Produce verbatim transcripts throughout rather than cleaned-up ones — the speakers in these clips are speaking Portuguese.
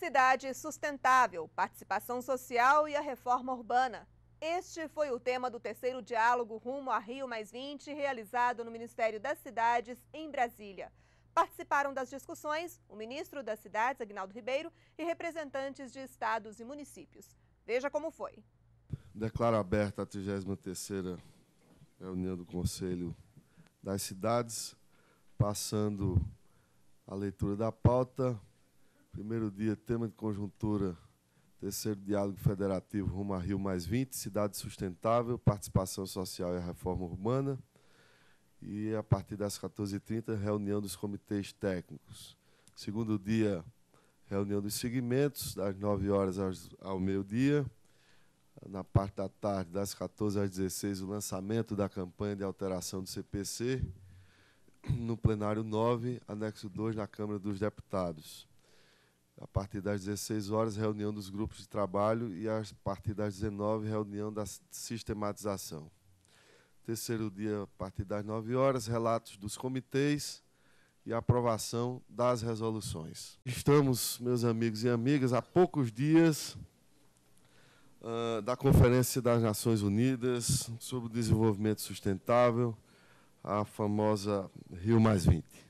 Cidade sustentável, participação social e a reforma urbana. Este foi o tema do terceiro diálogo rumo a Rio mais vinte, realizado no Ministério das Cidades, em Brasília. Participaram das discussões o ministro das Cidades, Aguinaldo Ribeiro, e representantes de estados e municípios. Veja como foi. Declaro aberta a trigésima terceira reunião do Conselho das Cidades, passando a leitura da pauta. Primeiro dia, tema de conjuntura, terceiro diálogo federativo rumo a Rio mais vinte, cidade sustentável, participação social e a reforma urbana. E, a partir das quatorze e trinta, reunião dos comitês técnicos. Segundo dia, reunião dos segmentos, das nove horas ao meio-dia. Na parte da tarde, das quatorze às dezesseis, o lançamento da campanha de alteração do C P C. No plenário nove, anexo dois, na Câmara dos Deputados. A partir das dezesseis horas, reunião dos grupos de trabalho e, a partir das dezenove, reunião da sistematização. Terceiro dia, a partir das nove horas, relatos dos comitês e aprovação das resoluções. Estamos, meus amigos e amigas, há poucos dias uh, da Conferência das Nações Unidas sobre o Desenvolvimento Sustentável, a famosa Rio mais vinte.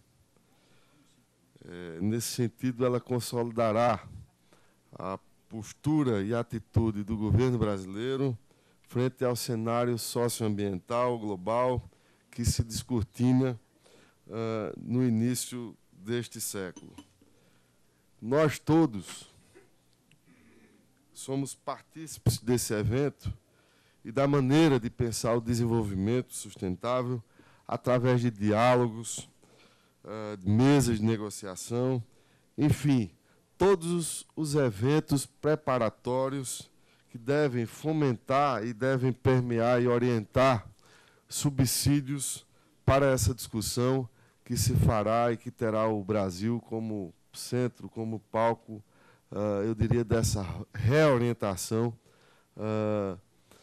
É, nesse sentido, ela consolidará a postura e a atitude do governo brasileiro frente ao cenário socioambiental global que se descortina uh, no início deste século. Nós todos somos partícipes desse evento e da maneira de pensar o desenvolvimento sustentável através de diálogos, Uh, mesas de negociação, enfim, todos os eventos preparatórios que devem fomentar e devem permear e orientar subsídios para essa discussão que se fará e que terá o Brasil como centro, como palco, uh, eu diria, dessa reorientação uh,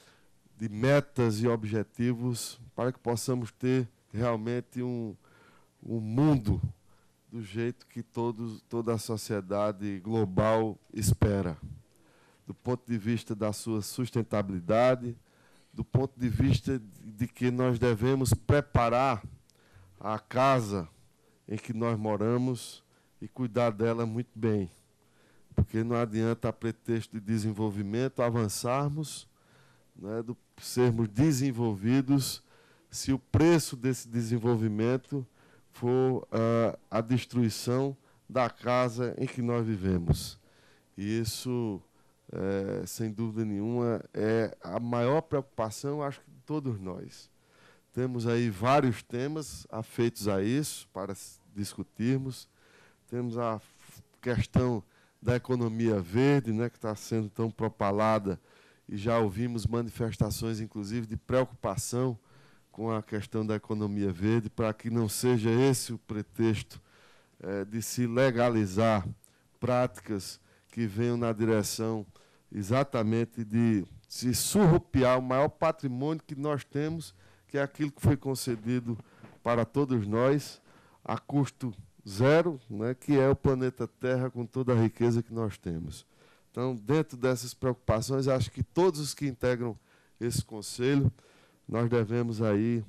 de metas e objetivos para que possamos ter realmente um o mundo do jeito que todos, toda a sociedade global espera, do ponto de vista da sua sustentabilidade, do ponto de vista de, de que nós devemos preparar a casa em que nós moramos e cuidar dela muito bem, porque não adianta, a pretexto de desenvolvimento, avançarmos, né, do, sermos desenvolvidos, se o preço desse desenvolvimento for uh, a destruição da casa em que nós vivemos. E isso, é, sem dúvida nenhuma, é a maior preocupação, acho que de todos nós. Temos aí vários temas afeitos a isso, para discutirmos. Temos a questão da economia verde, né, que está sendo tão propalada, e já ouvimos manifestações, inclusive, de preocupação com a questão da economia verde, para que não seja esse o pretexto é, de se legalizar práticas que venham na direção exatamente de se surrupiar o maior patrimônio que nós temos, que é aquilo que foi concedido para todos nós, a custo zero, né, que é o planeta Terra com toda a riqueza que nós temos. Então, dentro dessas preocupações, acho que todos os que integram esse conselho, nós devemos aí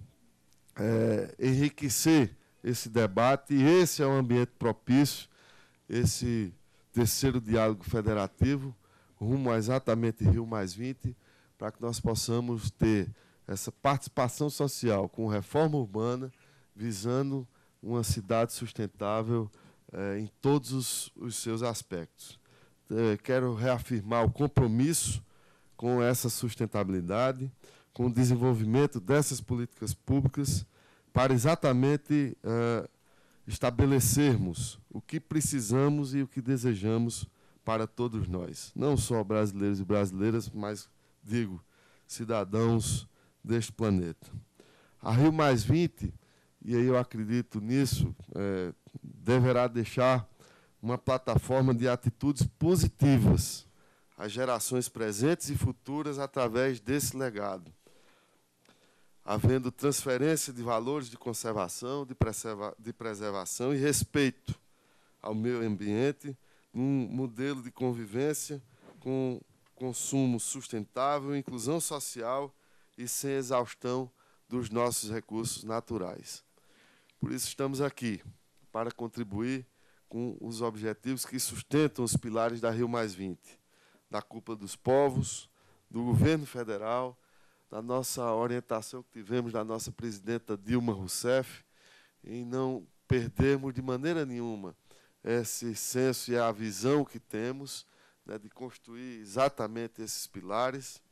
é, enriquecer esse debate, e esse é um ambiente propício, esse terceiro diálogo federativo, rumo a exatamente Rio mais vinte, para que nós possamos ter essa participação social com reforma urbana, visando uma cidade sustentável é, em todos os, os seus aspectos. É, quero reafirmar o compromisso com essa sustentabilidade, com o desenvolvimento dessas políticas públicas, para exatamente uh, estabelecermos o que precisamos e o que desejamos para todos nós, não só brasileiros e brasileiras, mas, digo, cidadãos deste planeta. A Rio mais vinte, e aí eu acredito nisso, é, deverá deixar uma plataforma de atitudes positivas às gerações presentes e futuras através desse legado, havendo transferência de valores de conservação, de, preserva, de preservação e respeito ao meio ambiente, um modelo de convivência com consumo sustentável, inclusão social e sem exaustão dos nossos recursos naturais. Por isso estamos aqui, para contribuir com os objetivos que sustentam os pilares da Rio mais vinte, da Cúpula dos Povos, do governo federal, da nossa orientação que tivemos da nossa presidenta Dilma Rousseff, em não perdermos de maneira nenhuma esse senso e a visão que temos, né, de construir exatamente esses pilares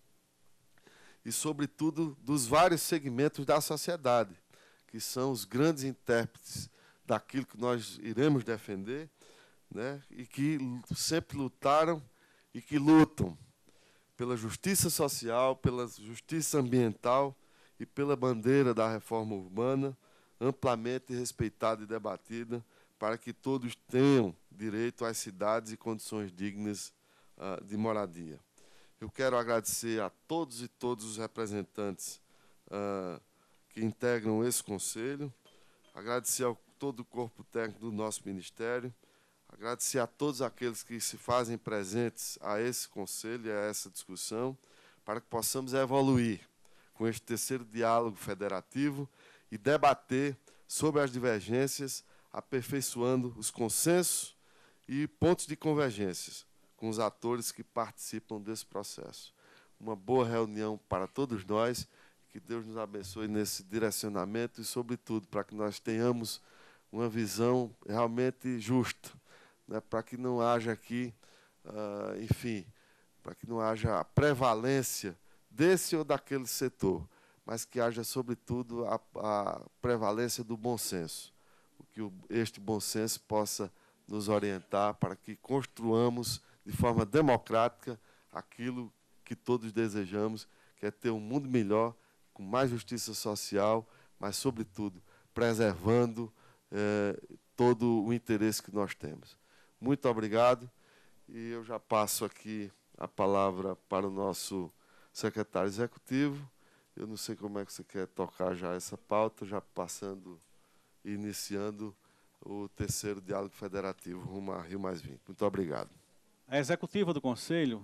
e, sobretudo, dos vários segmentos da sociedade, que são os grandes intérpretes daquilo que nós iremos defender, né, e que sempre lutaram e que lutam pela justiça social, pela justiça ambiental e pela bandeira da reforma urbana, amplamente respeitada e debatida, para que todos tenham direito às cidades e condições dignas uh, de moradia. Eu quero agradecer a todos e todos os representantes uh, que integram esse conselho, agradecer a todo o corpo técnico do nosso ministério, agradecer a todos aqueles que se fazem presentes a esse conselho e a essa discussão, para que possamos evoluir com este terceiro diálogo federativo e debater sobre as divergências, aperfeiçoando os consensos e pontos de convergências com os atores que participam desse processo. Uma boa reunião para todos nós, que Deus nos abençoe nesse direcionamento e, sobretudo, para que nós tenhamos uma visão realmente justa, né, para que não haja aqui, uh, enfim, para que não haja a prevalência desse ou daquele setor, mas que haja, sobretudo, a, a prevalência do bom senso, que o, este bom senso possa nos orientar para que construamos de forma democrática aquilo que todos desejamos, que é ter um mundo melhor, com mais justiça social, mas, sobretudo, preservando eh, todo o interesse que nós temos. Muito obrigado, e eu já passo aqui a palavra para o nosso secretário executivo. Eu não sei como é que você quer tocar já essa pauta, já passando e iniciando o terceiro diálogo federativo rumo a Rio mais vinte. Muito obrigado. A executiva do Conselho,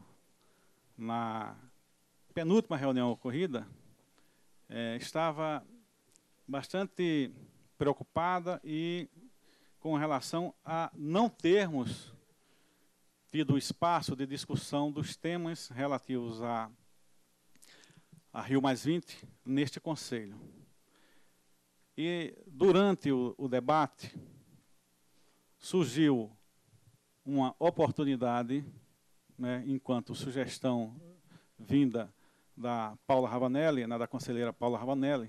na penúltima reunião ocorrida, é, estava bastante preocupada e com relação a não termos tido espaço de discussão dos temas relativos a, a Rio mais vinte neste Conselho. E, durante o, o debate, surgiu uma oportunidade, né, enquanto sugestão vinda da Paula Ravanelli, né, da conselheira Paula Ravanelli,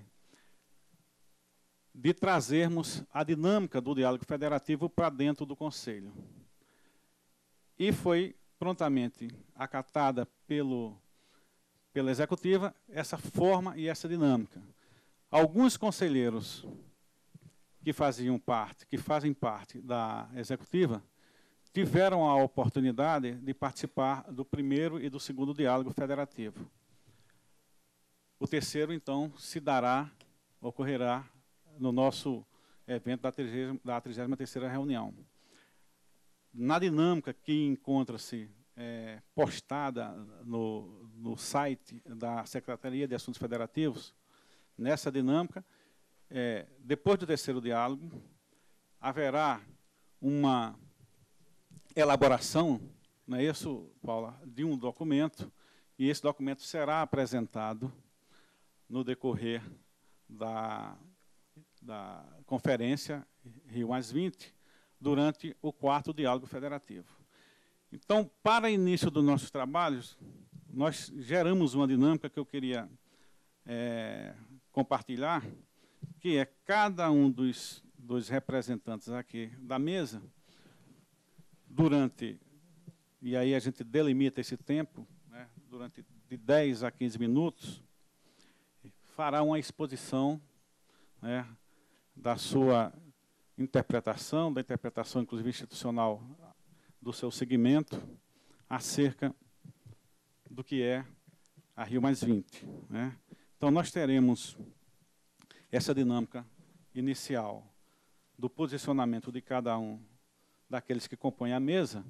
de trazermos a dinâmica do diálogo federativo para dentro do Conselho. E foi prontamente acatada pelo, pela executiva essa forma e essa dinâmica. Alguns conselheiros que faziam parte, que fazem parte da executiva, tiveram a oportunidade de participar do primeiro e do segundo diálogo federativo. O terceiro, então, se dará, ocorrerá no nosso evento da trigésima terceira reunião. Na dinâmica que encontra-se é, postada no, no site da Secretaria de Assuntos Federativos, nessa dinâmica, é, depois do terceiro diálogo, haverá uma elaboração, não é isso, Paula, de um documento, e esse documento será apresentado no decorrer da, da conferência Rio mais vinte, durante o quarto diálogo federativo. Então, para início dos nossos trabalhos, nós geramos uma dinâmica que eu queria é, compartilhar, que é cada um dos, dos representantes aqui da mesa, durante, e aí a gente delimita esse tempo, né, durante de dez a quinze minutos, fará uma exposição, né, da sua interpretação, da interpretação, inclusive, institucional do seu segmento, acerca do que é a Rio mais vinte. Né? Então, nós teremos essa dinâmica inicial do posicionamento de cada um daqueles que compõem a mesa,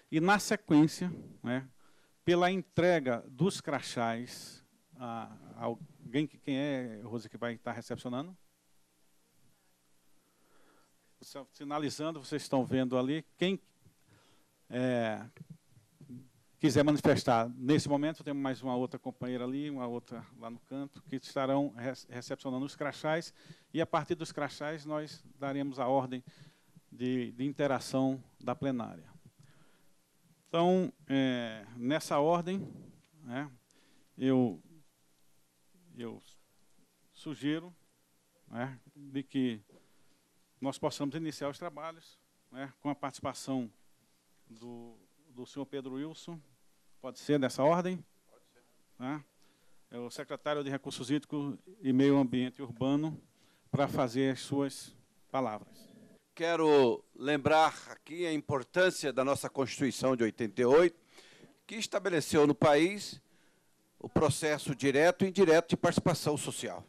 e, na sequência, né, pela entrega dos crachás, a, a alguém que quem é, Rosa, que vai estar recepcionando? Sinalizando, vocês estão vendo ali, quem é, quiser manifestar nesse momento, temos mais uma outra companheira ali, uma outra lá no canto, que estarão recepcionando os crachás, e a partir dos crachás nós daremos a ordem de, de interação da plenária. Então, é, nessa ordem, né, eu, eu sugiro, né, de que nós possamos iniciar os trabalhos, né, com a participação do, do senhor Pedro Wilson. Pode ser dessa ordem? Pode ser. Né? É o secretário de Recursos Hídricos e Meio Ambiente Urbano, para fazer as suas palavras. Quero lembrar aqui a importância da nossa Constituição de oitenta e oito, que estabeleceu no país o processo direto e indireto de participação social.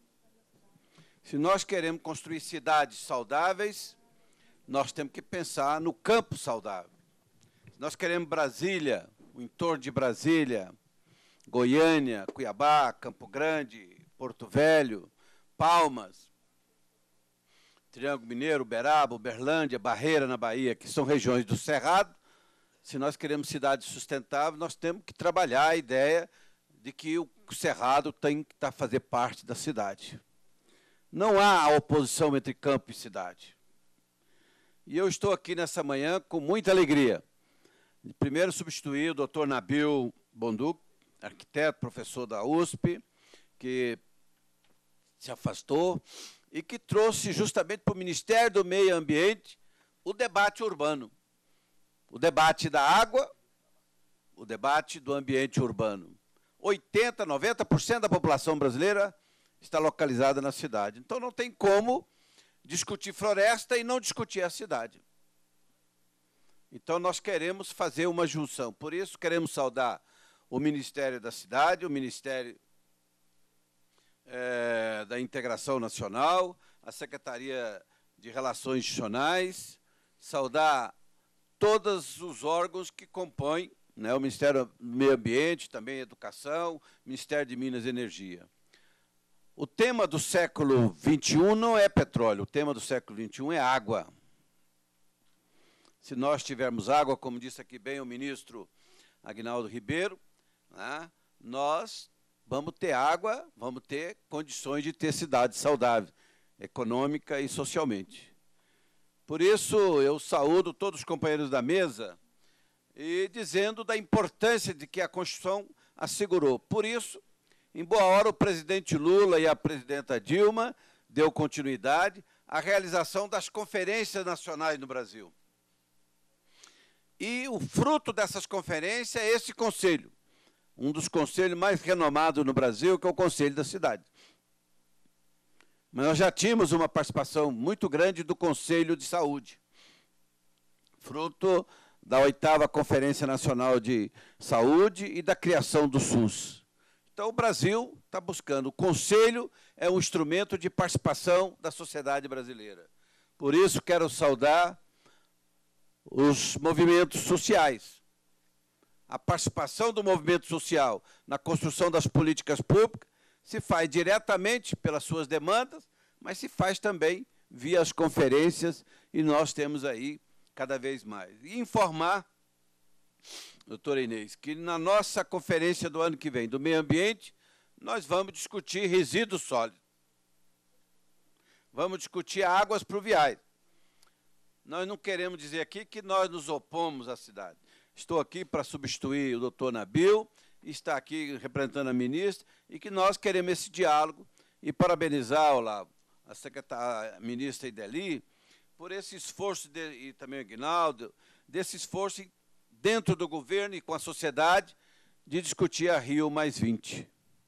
Se nós queremos construir cidades saudáveis, nós temos que pensar no campo saudável. Se nós queremos Brasília, o entorno de Brasília, Goiânia, Cuiabá, Campo Grande, Porto Velho, Palmas, Triângulo Mineiro, Uberaba, Uberlândia, Barreira, na Bahia, que são regiões do Cerrado, se nós queremos cidades sustentáveis, nós temos que trabalhar a ideia de que o Cerrado tem que fazer parte da cidade. Não há oposição entre campo e cidade. E eu estou aqui nessa manhã com muita alegria. Primeiro, substituir o doutor Nabil Bonduc, arquiteto, professor da U S P, que se afastou e que trouxe justamente para o Ministério do Meio Ambiente o debate urbano. O debate da água, o debate do ambiente urbano. oitenta, noventa por cento da população brasileira está localizada na cidade. Então, não tem como discutir floresta e não discutir a cidade. Então, nós queremos fazer uma junção. Por isso, queremos saudar o Ministério da Cidade, o Ministério é, da Integração Nacional, a Secretaria de Relações Institucionais, saudar todos os órgãos que compõem, né, o Ministério do Meio Ambiente, também Educação, Ministério de Minas e Energia. O tema do século vinte e um não é petróleo, o tema do século vinte e um é água. Se nós tivermos água, como disse aqui bem o ministro Aguinaldo Ribeiro, né, nós vamos ter água, vamos ter condições de ter cidade saudável, econômica e socialmente. Por isso, eu saúdo todos os companheiros da mesa e dizendo da importância de que a Constituição assegurou. Por isso, em boa hora, o presidente Lula e a presidenta Dilma deu continuidade à realização das conferências nacionais no Brasil. E o fruto dessas conferências é esse conselho, um dos conselhos mais renomados no Brasil, que é o Conselho da Cidade. Mas nós já tínhamos uma participação muito grande do Conselho de Saúde, fruto da oitava Conferência Nacional de Saúde e da criação do SUS. Então, o Brasil está buscando. O Conselho é um instrumento de participação da sociedade brasileira. Por isso, quero saudar os movimentos sociais. A participação do movimento social na construção das políticas públicas se faz diretamente pelas suas demandas, mas se faz também via as conferências, e nós temos aí cada vez mais. E informar, doutora Inês, que na nossa conferência do ano que vem, do meio ambiente, nós vamos discutir resíduos sólidos. Vamos discutir águas pluviais. Nós não queremos dizer aqui que nós nos opomos à cidade. Estou aqui para substituir o doutor Nabil, está aqui representando a ministra, e que nós queremos esse diálogo, e parabenizar, Olavo, a secretária, a ministra Ideli, por esse esforço, de, e também o Aguinaldo, desse esforço dentro do governo e com a sociedade, de discutir a Rio mais vinte.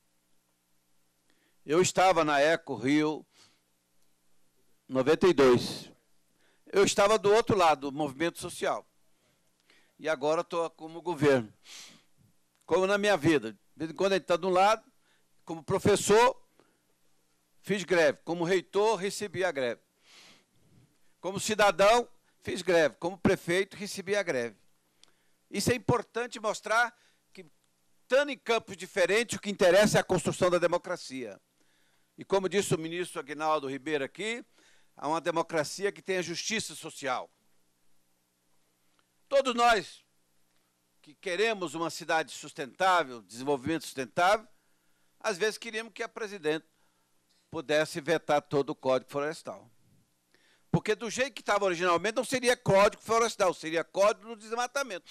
Eu estava na Eco Rio noventa e dois. Eu estava do outro lado, do movimento social. E agora estou como governo. Como na minha vida. De vez em quando a gente está de um lado, como professor, fiz greve. Como reitor, recebi a greve. Como cidadão, fiz greve. Como prefeito, recebi a greve. Isso é importante mostrar que, estando em campos diferentes, o que interessa é a construção da democracia. E como disse o ministro Aguinaldo Ribeiro aqui, há uma democracia que tem a justiça social. Todos nós que queremos uma cidade sustentável, desenvolvimento sustentável, às vezes queríamos que a presidente pudesse vetar todo o Código Florestal. Porque do jeito que estava originalmente, não seria Código Florestal, seria Código do Desmatamento.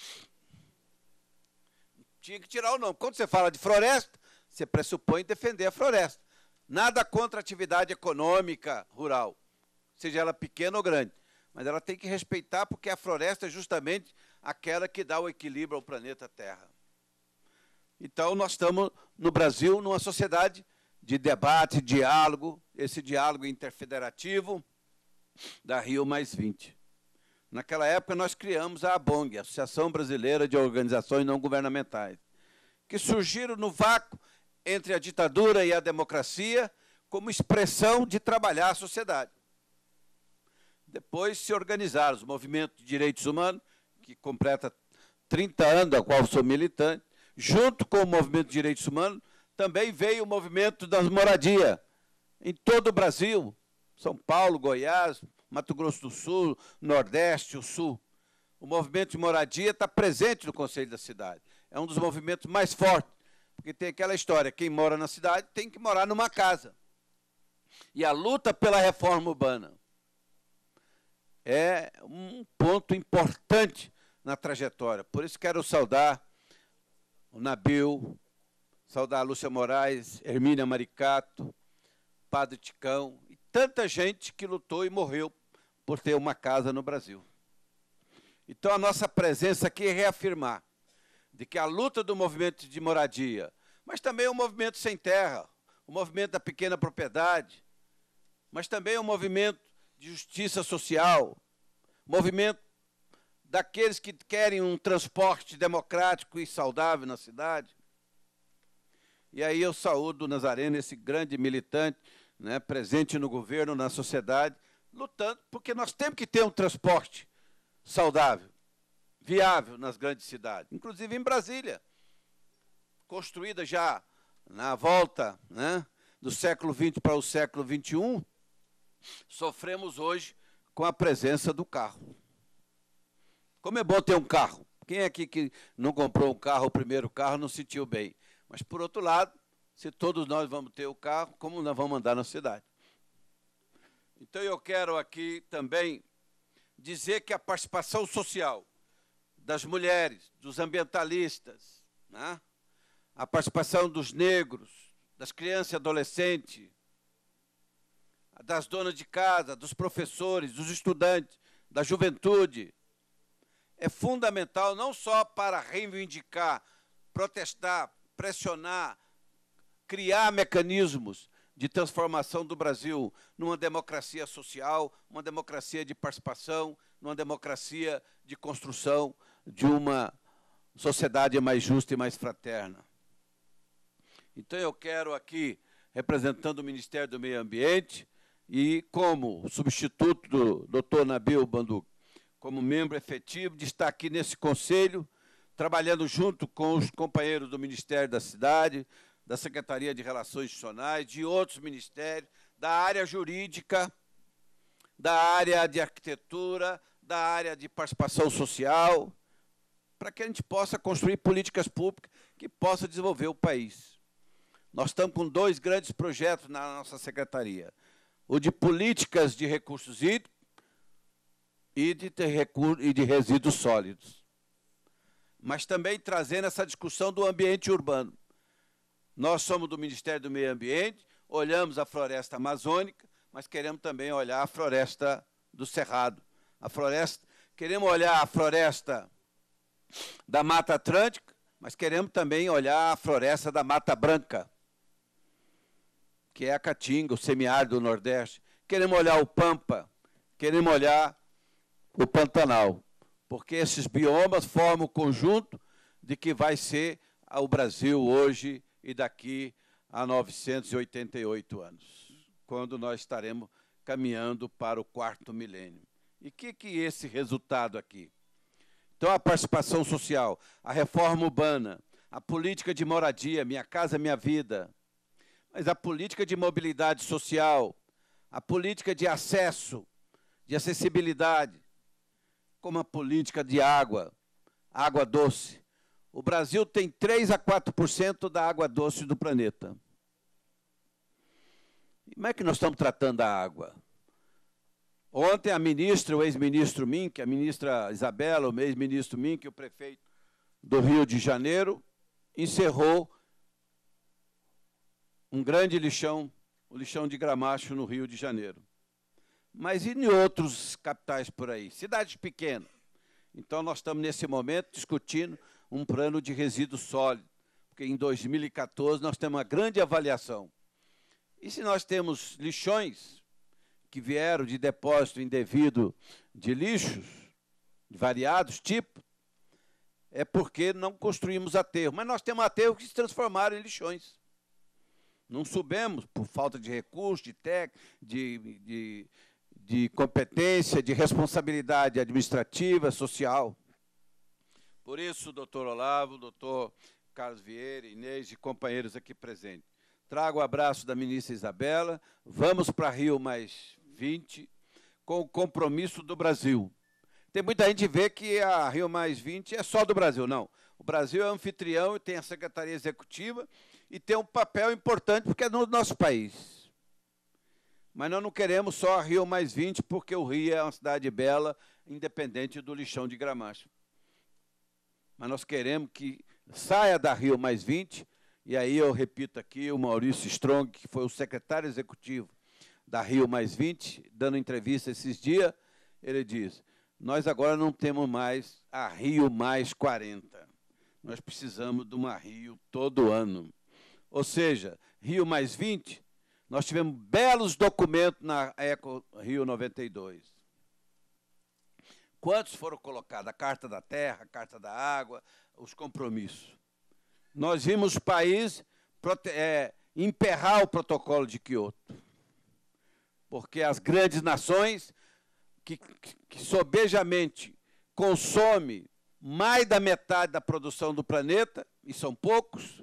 Tinha que tirar o nome. Quando você fala de floresta, você pressupõe defender a floresta. Nada contra a atividade econômica rural, seja ela pequena ou grande. Mas ela tem que respeitar, porque a floresta é justamente aquela que dá o equilíbrio ao planeta Terra. Então, nós estamos, no Brasil, numa sociedade de debate, diálogo, esse diálogo interfederativo da Rio mais vinte. Naquela época, nós criamos a ABONG, Associação Brasileira de Organizações Não Governamentais, que surgiram no vácuo entre a ditadura e a democracia como expressão de trabalhar a sociedade. Depois se organizaram os movimentos de direitos humanos, que completa trinta anos, da qual sou militante. Junto com o movimento de direitos humanos, também veio o movimento das moradias, em todo o Brasil, São Paulo, Goiás, Mato Grosso do Sul, Nordeste, o Sul. O movimento de moradia está presente no Conselho da Cidade. É um dos movimentos mais fortes, porque tem aquela história, quem mora na cidade tem que morar numa casa. E a luta pela reforma urbana é um ponto importante na trajetória. Por isso quero saudar o Nabil, saudar a Lúcia Moraes, Hermínia Maricato, Padre Ticão, e tanta gente que lutou e morreu por ter uma casa no Brasil. Então, a nossa presença aqui é reafirmar de que a luta do movimento de moradia, mas também o movimento sem terra, o movimento da pequena propriedade, mas também o movimento de justiça social, movimento daqueles que querem um transporte democrático e saudável na cidade. E aí eu saúdo o Nazareno, esse grande militante, né, presente no governo, na sociedade, lutando, porque nós temos que ter um transporte saudável, viável nas grandes cidades, inclusive em Brasília, construída já na volta, né, do século vinte para o século vinte e um, sofremos hoje com a presença do carro. Como é bom ter um carro. Quem aqui que não comprou um carro, o primeiro carro, não se sentiu bem? Mas, por outro lado, se todos nós vamos ter o carro, como nós vamos andar na cidade? Então, eu quero aqui também dizer que a participação social das mulheres, dos ambientalistas, né? A participação dos negros, das crianças e adolescentes, das donas de casa, dos professores, dos estudantes, da juventude, é fundamental não só para reivindicar, protestar, pressionar, criar mecanismos de transformação do Brasil numa democracia social, uma democracia de participação, numa democracia de construção de uma sociedade mais justa e mais fraterna. Então, eu quero aqui, representando o Ministério do Meio Ambiente, e como substituto do doutor Nabil Banduque, como membro efetivo, de estar aqui nesse conselho, trabalhando junto com os companheiros do Ministério da Cidade, da Secretaria de Relações Institucionais, de outros ministérios, da área jurídica, da área de arquitetura, da área de participação social, para que a gente possa construir políticas públicas que possam desenvolver o país. Nós estamos com dois grandes projetos na nossa secretaria. O de políticas de recursos hídricos e de, e de resíduos sólidos. Mas também trazendo essa discussão do ambiente urbano. Nós somos do Ministério do Meio Ambiente, olhamos a floresta amazônica, mas queremos também olhar a floresta do Cerrado. A floresta, queremos olhar a floresta da Mata Atlântica, mas queremos também olhar a floresta da Mata Branca, que é a Caatinga, o semiárido do Nordeste. Queremos olhar o Pampa, queremos olhar o Pantanal, porque esses biomas formam o conjunto de que vai ser o Brasil hoje e daqui a novecentos e oitenta e oito anos, quando nós estaremos caminhando para o quarto milênio. E o que, que esse resultado aqui? Então, a participação social, a reforma urbana, a política de moradia, Minha Casa Minha Vida, mas a política de mobilidade social, a política de acesso, de acessibilidade, como a política de água, água doce. O Brasil tem três a quatro por cento da água doce do planeta. Como é que nós estamos tratando a água? Ontem a ministra, o ex-ministro Mink, a ministra Isabela, o ex-ministro Mink, o prefeito do Rio de Janeiro, encerrou um grande lixão, o lixão de Gramacho, no Rio de Janeiro. Mas e em outros capitais por aí? Cidades pequenas. Então, nós estamos, nesse momento, discutindo um plano de resíduos sólidos, porque em dois mil e quatorze nós temos uma grande avaliação. E se nós temos lixões que vieram de depósito indevido de lixos, de variados tipos, é porque não construímos aterro. Mas nós temos aterros que se transformaram em lixões. Não soubemos, por falta de recursos, de técnica, de, de, de competência, de responsabilidade administrativa, social. Por isso, doutor Olavo, doutor Carlos Vieira, Inês e companheiros aqui presentes, trago o abraço da ministra Isabela, vamos para Rio mais vinte, com o compromisso do Brasil. Tem muita gente que vê que a Rio mais vinte é só do Brasil. Não, o Brasil é anfitrião e tem a Secretaria Executiva e tem um papel importante porque é no nosso país. Mas nós não queremos só a Rio mais vinte, porque o Rio é uma cidade bela, independente do lixão de Gramacho. Mas nós queremos que saia da Rio mais vinte, e aí eu repito aqui, o Maurício Strong, que foi o secretário executivo da Rio mais vinte, dando entrevista esses dias, ele diz, nós agora não temos mais a Rio mais quarenta. Nós precisamos de uma Rio todo ano. Ou seja, Rio mais vinte, nós tivemos belos documentos na Eco Rio noventa e dois. Quantos foram colocados? A Carta da Terra, a Carta da Água, os compromissos. Nós vimos o país é, emperrar o protocolo de Quioto, porque as grandes nações que, que, que sobejamente consomem mais da metade da produção do planeta, e são poucos,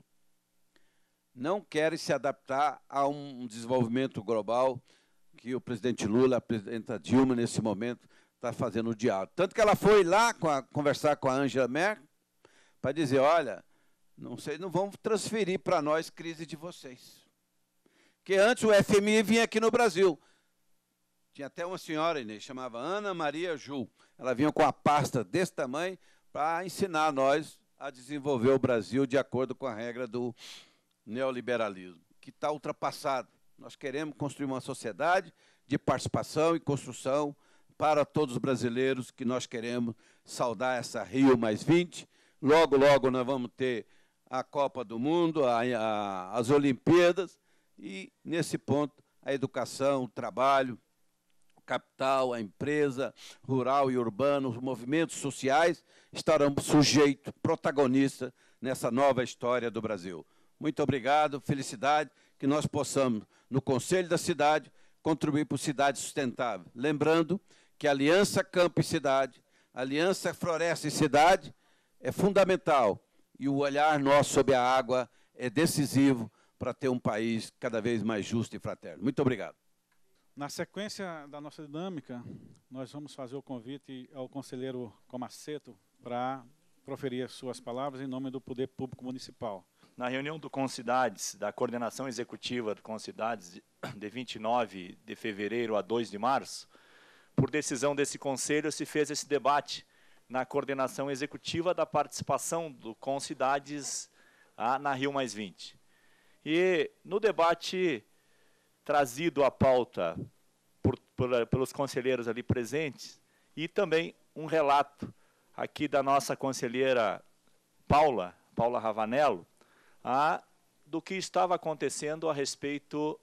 não querem se adaptar a um desenvolvimento global que o presidente Lula, a presidenta Dilma, nesse momento, está fazendo o diálogo. Tanto que ela foi lá com a, conversar com a Angela Merkel para dizer, olha, não sei, não vão transferir para nós crise de vocês. Porque antes o F M I vinha aqui no Brasil. Tinha até uma senhora, Inês, chamava Ana Maria Ju. Ela vinha com a pasta desse tamanho para ensinar nós a desenvolver o Brasil de acordo com a regra do neoliberalismo, que está ultrapassado. Nós queremos construir uma sociedade de participação e construção para todos os brasileiros, que nós queremos saudar essa Rio mais vinte. Logo, logo nós vamos ter a Copa do Mundo, a, a, as Olimpíadas, e, nesse ponto, a educação, o trabalho, o capital, a empresa rural e urbana, os movimentos sociais estarão sujeitos, protagonistas nessa nova história do Brasil. Muito obrigado, felicidade, que nós possamos, no Conselho da Cidade, contribuir para a cidade sustentável. Lembrando que a Aliança Campo e Cidade, a Aliança Floresta e Cidade é fundamental, e o olhar nosso sobre a água é decisivo para ter um país cada vez mais justo e fraterno. Muito obrigado. Na sequência da nossa dinâmica, nós vamos fazer o convite ao conselheiro Comaceto para proferir as suas palavras em nome do Poder Público Municipal. Na reunião do Concidades, da Coordenação Executiva do Concidades, de vinte e nove de fevereiro a dois de março, por decisão desse Conselho, se fez esse debate na Coordenação Executiva da participação do Concidades ah, na Rio mais vinte. E no debate trazido à pauta por, por, pelos conselheiros ali presentes, e também um relato aqui da nossa conselheira Paula, Paula Ravanello, ah, do que estava acontecendo a respeito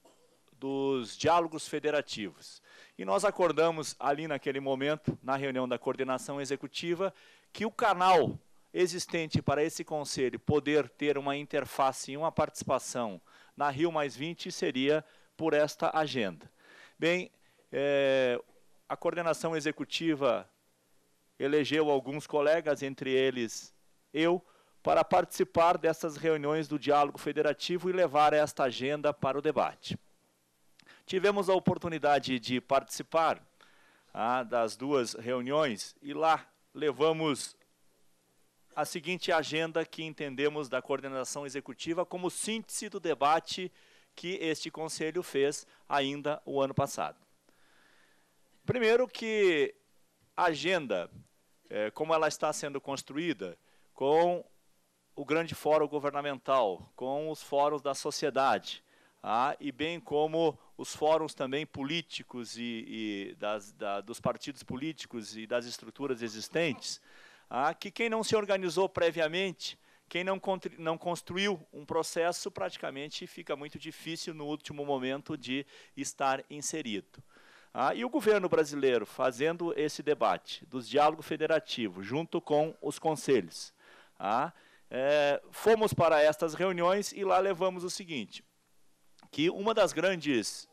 dos diálogos federativos. E nós acordamos ali naquele momento, na reunião da coordenação executiva, que o canal existente para esse conselho poder ter uma interface e uma participação na Rio mais vinte seria por esta agenda. Bem, é, a coordenação executiva elegeu alguns colegas, entre eles eu, para participar dessas reuniões do Diálogo Federativo e levar esta agenda para o debate. Tivemos a oportunidade de participar ah, das duas reuniões e lá levamos a seguinte agenda que entendemos da coordenação executiva como síntese do debate que este Conselho fez ainda o ano passado. Primeiro que a agenda, eh, como ela está sendo construída, com o grande fórum governamental, com os fóruns da sociedade, ah, e bem como os fóruns também políticos e, e das, da, dos partidos políticos e das estruturas existentes, ah, que quem não se organizou previamente, quem não, não construiu um processo, praticamente fica muito difícil no último momento de estar inserido. Ah, e o governo brasileiro fazendo esse debate dos diálogos federativos junto com os conselhos, ah, é, fomos para estas reuniões e lá levamos o seguinte, que uma das grandes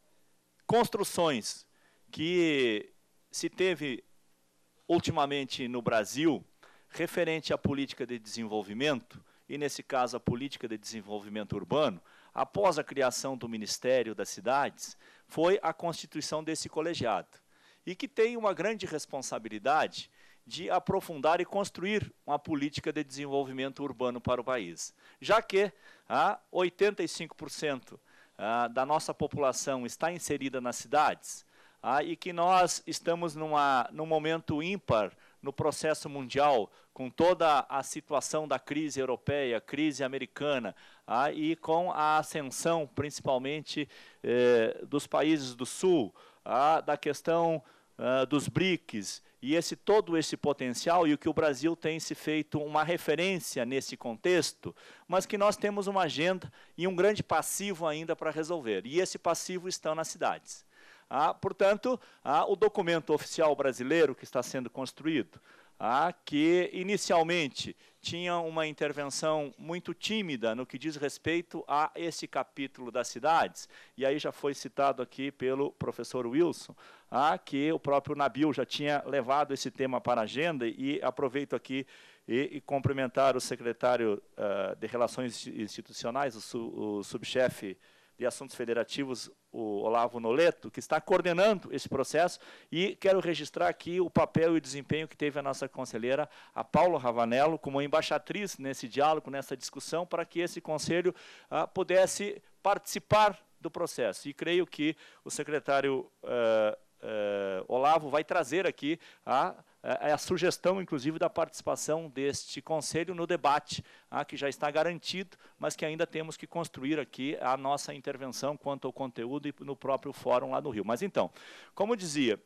construções que se teve ultimamente no Brasil, referente à política de desenvolvimento, e nesse caso a política de desenvolvimento urbano, após a criação do Ministério das Cidades, foi a constituição desse colegiado, e que tem uma grande responsabilidade de aprofundar e construir uma política de desenvolvimento urbano para o país, já que ah, oitenta e cinco por cento ah, da nossa população está inserida nas cidades, ah, e que nós estamos numa, num momento ímpar no processo mundial, com toda a situação da crise europeia, crise americana, ah, e com a ascensão, principalmente, eh, dos países do Sul, ah, da questão ah, dos BRICS, e esse, todo esse potencial, e o que o Brasil tem se feito uma referência nesse contexto, mas que nós temos uma agenda e um grande passivo ainda para resolver, e esse passivo está nas cidades. Ah, portanto, ah, o documento oficial brasileiro que está sendo construído, ah, que inicialmente tinha uma intervenção muito tímida no que diz respeito a esse capítulo das cidades, e aí já foi citado aqui pelo professor Wilson, ah, que o próprio Nabil já tinha levado esse tema para a agenda, e aproveito aqui e, e cumprimentar o secretário uh, de Relações Institucionais, o, su, o subchefe de Assuntos Federativos, o Olavo Noleto, que está coordenando esse processo, e quero registrar aqui o papel e o desempenho que teve a nossa conselheira, a Paula Ravanello, como embaixatriz nesse diálogo, nessa discussão, para que esse conselho ah, pudesse participar do processo. E creio que o secretário uh, uh, Olavo vai trazer aqui a é a sugestão, inclusive, da participação deste Conselho no debate, ah, que já está garantido, mas que ainda temos que construir aqui a nossa intervenção quanto ao conteúdo e no próprio fórum lá no Rio. Mas, então, como dizia,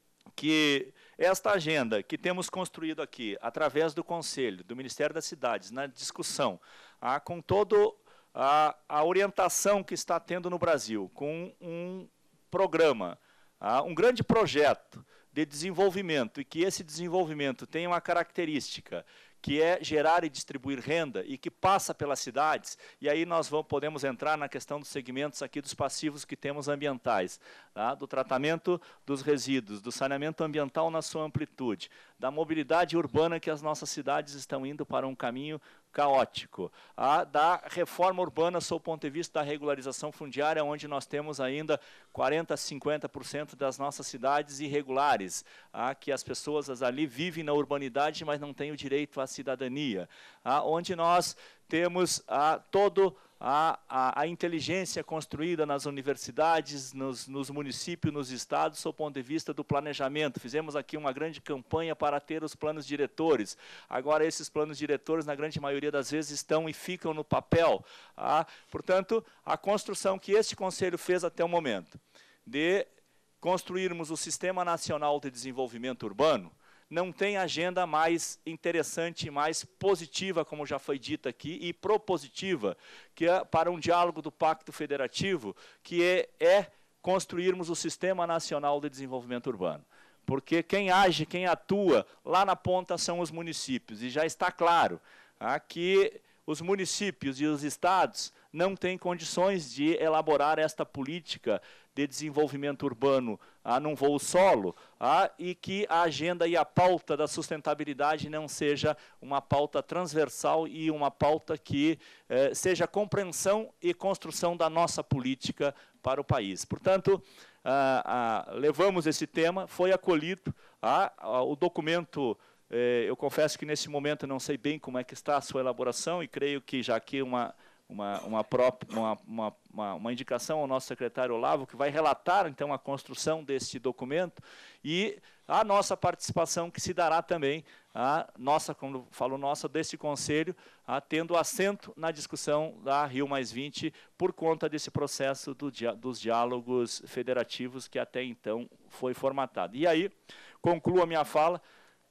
que esta agenda que temos construído aqui, através do Conselho, do Ministério das Cidades, na discussão, ah, com toda a, a orientação que está tendo no Brasil, com um programa, ah, um grande projeto, de desenvolvimento, e que esse desenvolvimento tem uma característica, que é gerar e distribuir renda, e que passa pelas cidades, e aí nós vamos, podemos entrar na questão dos segmentos aqui dos passivos que temos ambientais, tá? Do tratamento dos resíduos, do saneamento ambiental na sua amplitude, da mobilidade urbana, que as nossas cidades estão indo para um caminho caótico, a da reforma urbana sob o ponto de vista da regularização fundiária, onde nós temos ainda quarenta, cinquenta por cento das nossas cidades irregulares, a que as pessoas ali vivem na urbanidade, mas não têm o direito à cidadania, a onde nós temos a todo A, a, a inteligência construída nas universidades, nos, nos municípios, nos estados, sob o ponto de vista do planejamento. Fizemos aqui uma grande campanha para ter os planos diretores. Agora, esses planos diretores, na grande maioria das vezes, estão e ficam no papel. Ah, portanto, a construção que este Conselho fez até o momento, de construirmos o Sistema Nacional de Desenvolvimento Urbano, não tem agenda mais interessante e mais positiva, como já foi dito aqui, e propositiva, que é para um diálogo do Pacto Federativo, que é, é construirmos o Sistema Nacional de Desenvolvimento Urbano. Porque quem age, quem atua lá na ponta são os municípios, e já está claro ah, que os municípios e os estados não têm condições de elaborar esta política de desenvolvimento urbano ah, num voo solo, ah, e que a agenda e a pauta da sustentabilidade não seja uma pauta transversal e uma pauta que eh, seja compreensão e construção da nossa política para o país. Portanto, ah, ah, levamos esse tema, foi acolhido, ah, ah, o documento, eh, eu confesso que nesse momento não sei bem como é que está a sua elaboração e creio que já aqui uma Uma, uma, própria, uma, uma, uma, uma indicação ao nosso secretário Olavo, que vai relatar, então, a construção deste documento e a nossa participação, que se dará também, a nossa, como falo nossa, desse Conselho, a, tendo assento na discussão da Rio mais vinte, por conta desse processo do, dos diálogos federativos que até então foi formatado. E aí, concluo a minha fala,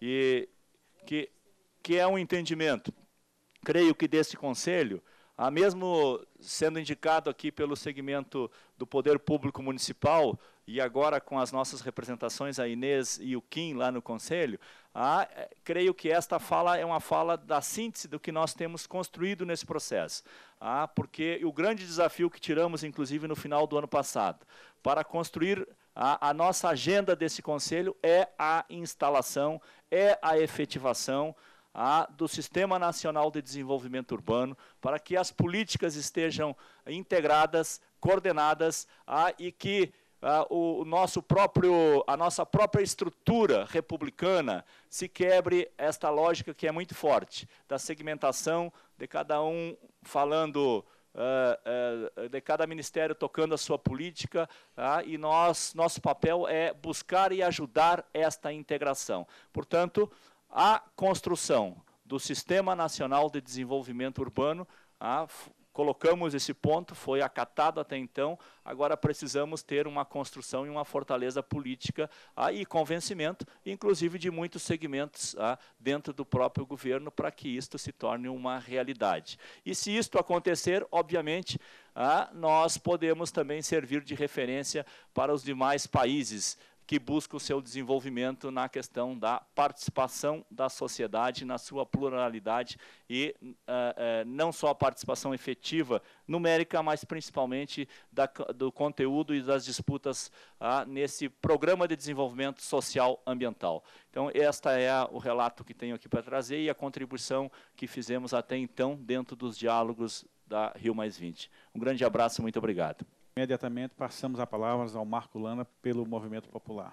e, que, que é um entendimento, creio que desse Conselho, Ah, mesmo sendo indicado aqui pelo segmento do Poder Público Municipal, e agora com as nossas representações, a Inês e o Kim lá no Conselho, ah, creio que esta fala é uma fala da síntese do que nós temos construído nesse processo. Ah, porque o grande desafio que tiramos, inclusive, no final do ano passado, para construir a, a nossa agenda desse Conselho é a instalação, é a efetivação, A, do Sistema Nacional de Desenvolvimento Urbano, para que as políticas estejam integradas, coordenadas, a, e que a, o nosso próprio, a nossa própria estrutura republicana se quebre esta lógica que é muito forte, da segmentação, de cada um falando, uh, uh, de cada ministério tocando a sua política, uh, e nós, nosso papel é buscar e ajudar esta integração. Portanto, a construção do Sistema Nacional de Desenvolvimento Urbano, ah, colocamos esse ponto, foi acatado até então, agora precisamos ter uma construção e uma fortaleza política ah, e convencimento, inclusive de muitos segmentos ah, dentro do próprio governo, para que isto se torne uma realidade. E se isto acontecer, obviamente, ah, nós podemos também servir de referência para os demais países que busca o seu desenvolvimento na questão da participação da sociedade na sua pluralidade e uh, uh, não só a participação efetiva numérica, mas principalmente da, do conteúdo e das disputas uh, nesse programa de desenvolvimento social ambiental. Então, esta é a, o relato que tenho aqui para trazer e a contribuição que fizemos até então dentro dos diálogos da Rio mais vinte. Um grande abraço e muito obrigado. Imediatamente passamos a palavra ao Marco Lana pelo Movimento Popular.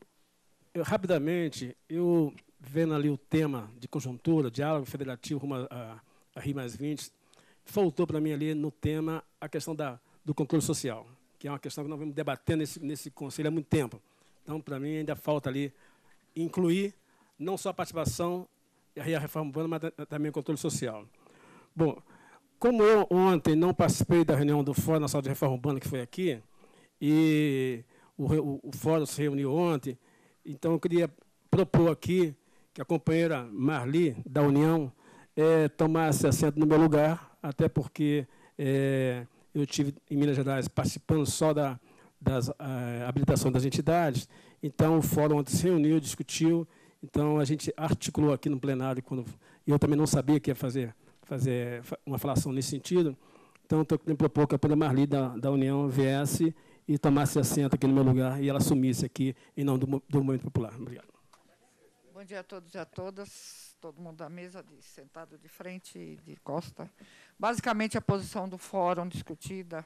Eu, rapidamente, eu vendo ali o tema de conjuntura, diálogo federativo rumo a, a Rio mais vinte, faltou para mim ali no tema a questão da, do controle social, que é uma questão que nós vamos debatendo nesse, nesse conselho há muito tempo. Então, para mim, ainda falta ali incluir não só a participação e a reforma urbana, mas também o controle social. Bom, como eu ontem não participei da reunião do Fórum Nacional de Reforma Urbana, que foi aqui, e o, o, o Fórum se reuniu ontem, então eu queria propor aqui que a companheira Marli, da União, é, tomasse assento no meu lugar, até porque é, eu estive em Minas Gerais participando só da das, a, habilitação das entidades, então o Fórum ontem se reuniu, discutiu, então a gente articulou aqui no plenário, quando eu também não sabia que ia fazer fazer uma falação nesse sentido. Então, estou querendo propor que a companheira Marli, da, da União, viesse e tomasse assento aqui no meu lugar e ela assumisse aqui em nome do, do Movimento Popular. Obrigado. Bom dia a todos e a todas, todo mundo da mesa, de, sentado de frente e de costa. Basicamente, a posição do fórum discutida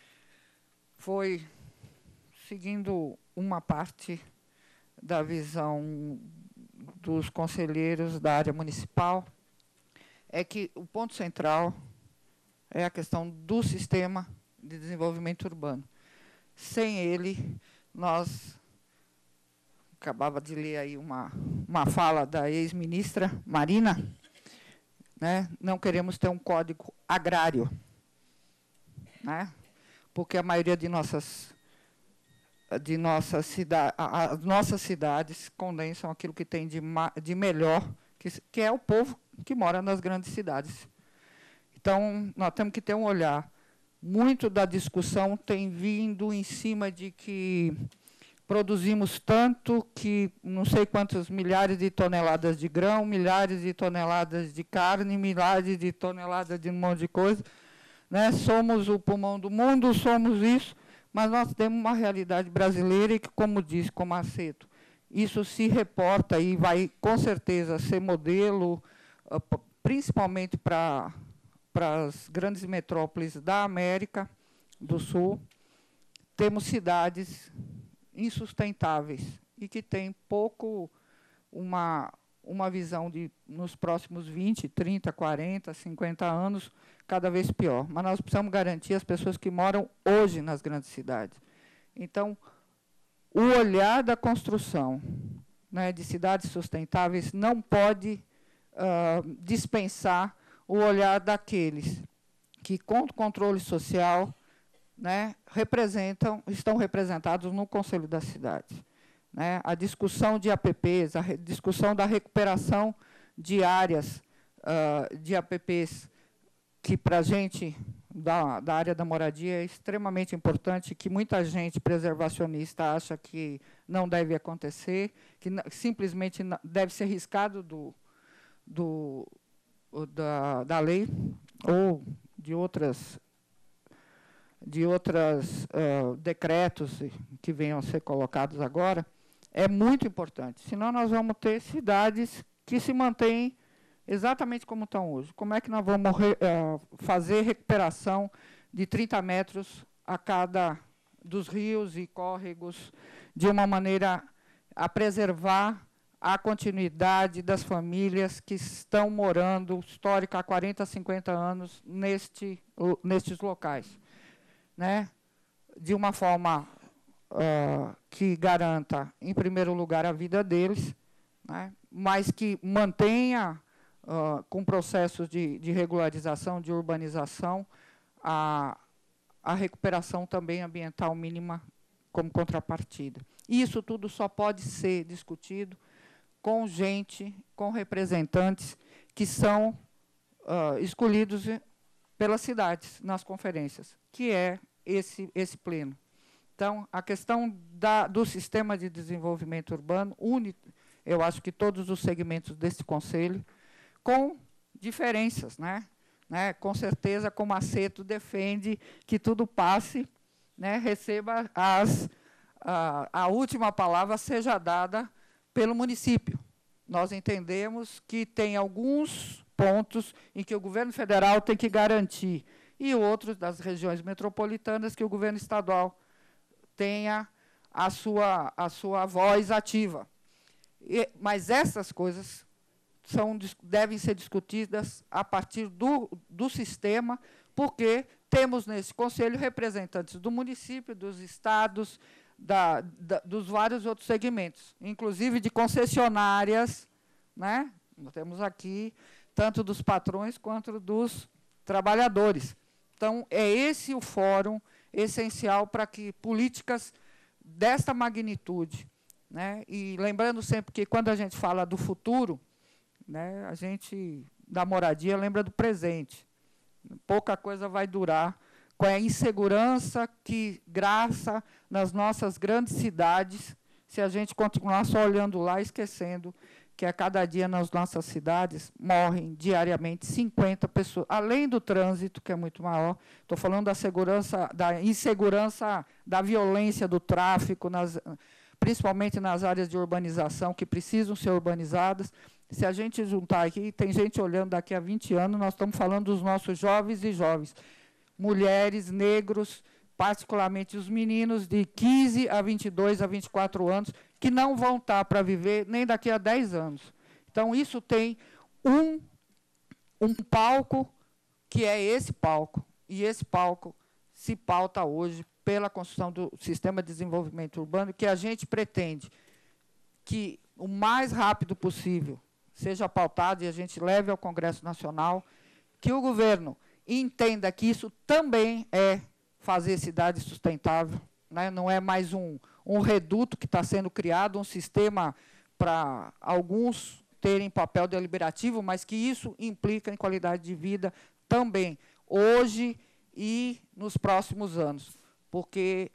foi seguindo uma parte da visão dos conselheiros da área municipal, é que o ponto central é a questão do sistema de desenvolvimento urbano. Sem ele, nós... Acabava de ler aí uma, uma fala da ex-ministra Marina, né? Não queremos ter um código agrário, né? Porque a maioria de nossas, de nossas, cida, as nossas cidades condensam aquilo que tem de, ma, de melhor, que, que é o povo que mora nas grandes cidades. Então, nós temos que ter um olhar. Muito da discussão tem vindo em cima de que produzimos tanto que não sei quantas milhares de toneladas de grão, milhares de toneladas de carne, milhares de toneladas de um monte de coisa. Né? Somos o pulmão do mundo, somos isso, mas nós temos uma realidade brasileira e que, como disse Comaceto, isso se reporta e vai, com certeza, ser modelo, principalmente para, para as grandes metrópoles da América do Sul. Temos cidades insustentáveis e que têm pouco uma, uma visão de, nos próximos vinte, trinta, quarenta, cinquenta anos, cada vez pior. Mas nós precisamos garantir as pessoas que moram hoje nas grandes cidades. Então, o olhar da construção, né, de cidades sustentáveis não pode uh, dispensar o olhar daqueles que, com o controle social, né, representam, estão representados no Conselho das Cidades. Né? A discussão de A P Ps, a discussão da recuperação de áreas uh, de A P Ps, que, para a gente, da, da área da moradia, é extremamente importante, que muita gente preservacionista acha que não deve acontecer, que simplesmente deve ser riscado do, do, da, da lei ou de outras de outros uh, decretos que venham a ser colocados agora, é muito importante. Senão, nós vamos ter cidades que se mantêm exatamente como estão hoje. Como é que nós vamos re, uh, fazer recuperação de trinta metros a cada dos rios e córregos, de uma maneira a preservar a continuidade das famílias que estão morando, histórica, há quarenta, cinquenta anos, neste, uh, nestes locais. Né, de uma forma uh, que garanta, em primeiro lugar, a vida deles, né, mas que mantenha, uh, com processos de, de regularização, de urbanização, a, a recuperação também ambiental mínima como contrapartida. E isso tudo só pode ser discutido com gente, com representantes que são uh, escolhidos pelas cidades, nas conferências, que é esse, esse pleno. Então, a questão da, do sistema de desenvolvimento urbano une, eu acho que todos os segmentos desse Conselho, com diferenças. Né? Né? Com certeza, Comaceto defende que tudo passe, né, receba as, a, a última palavra seja dada pelo município. Nós entendemos que tem alguns pontos em que o governo federal tem que garantir, e outros das regiões metropolitanas que o governo estadual tenha a sua, a sua voz ativa. E, mas essas coisas são, devem ser discutidas a partir do, do sistema, porque temos nesse Conselho representantes do município, dos estados, da, da, dos vários outros segmentos, inclusive de concessionárias, né? Nós temos aqui tanto dos patrões quanto dos trabalhadores. Então, é esse o fórum essencial para que políticas desta magnitude, né, e lembrando sempre que, quando a gente fala do futuro, né, a gente, da moradia, lembra do presente. Pouca coisa vai durar com a insegurança que graça nas nossas grandes cidades, se a gente continuar só olhando lá, esquecendo que a cada dia nas nossas cidades morrem diariamente cinquenta pessoas, além do trânsito, que é muito maior. Estou falando da segurança, da insegurança, da violência do tráfico, nas, principalmente nas áreas de urbanização, que precisam ser urbanizadas. Se a gente juntar aqui, tem gente olhando daqui a vinte anos, nós estamos falando dos nossos jovens e jovens, mulheres, negros, particularmente os meninos de quinze a vinte e dois a vinte e quatro anos, que não vão estar para viver nem daqui a dez anos. Então, isso tem um, um palco, que é esse palco, e esse palco se pauta hoje pela construção do Sistema de Desenvolvimento Urbano, que a gente pretende que, o mais rápido possível, seja pautado e a gente leve ao Congresso Nacional, que o governo entenda que isso também é fazer cidade sustentável, né? Não é mais um, um reduto que está sendo criado, um sistema para alguns terem papel deliberativo, mas que isso implica em qualidade de vida também, hoje e nos próximos anos, porque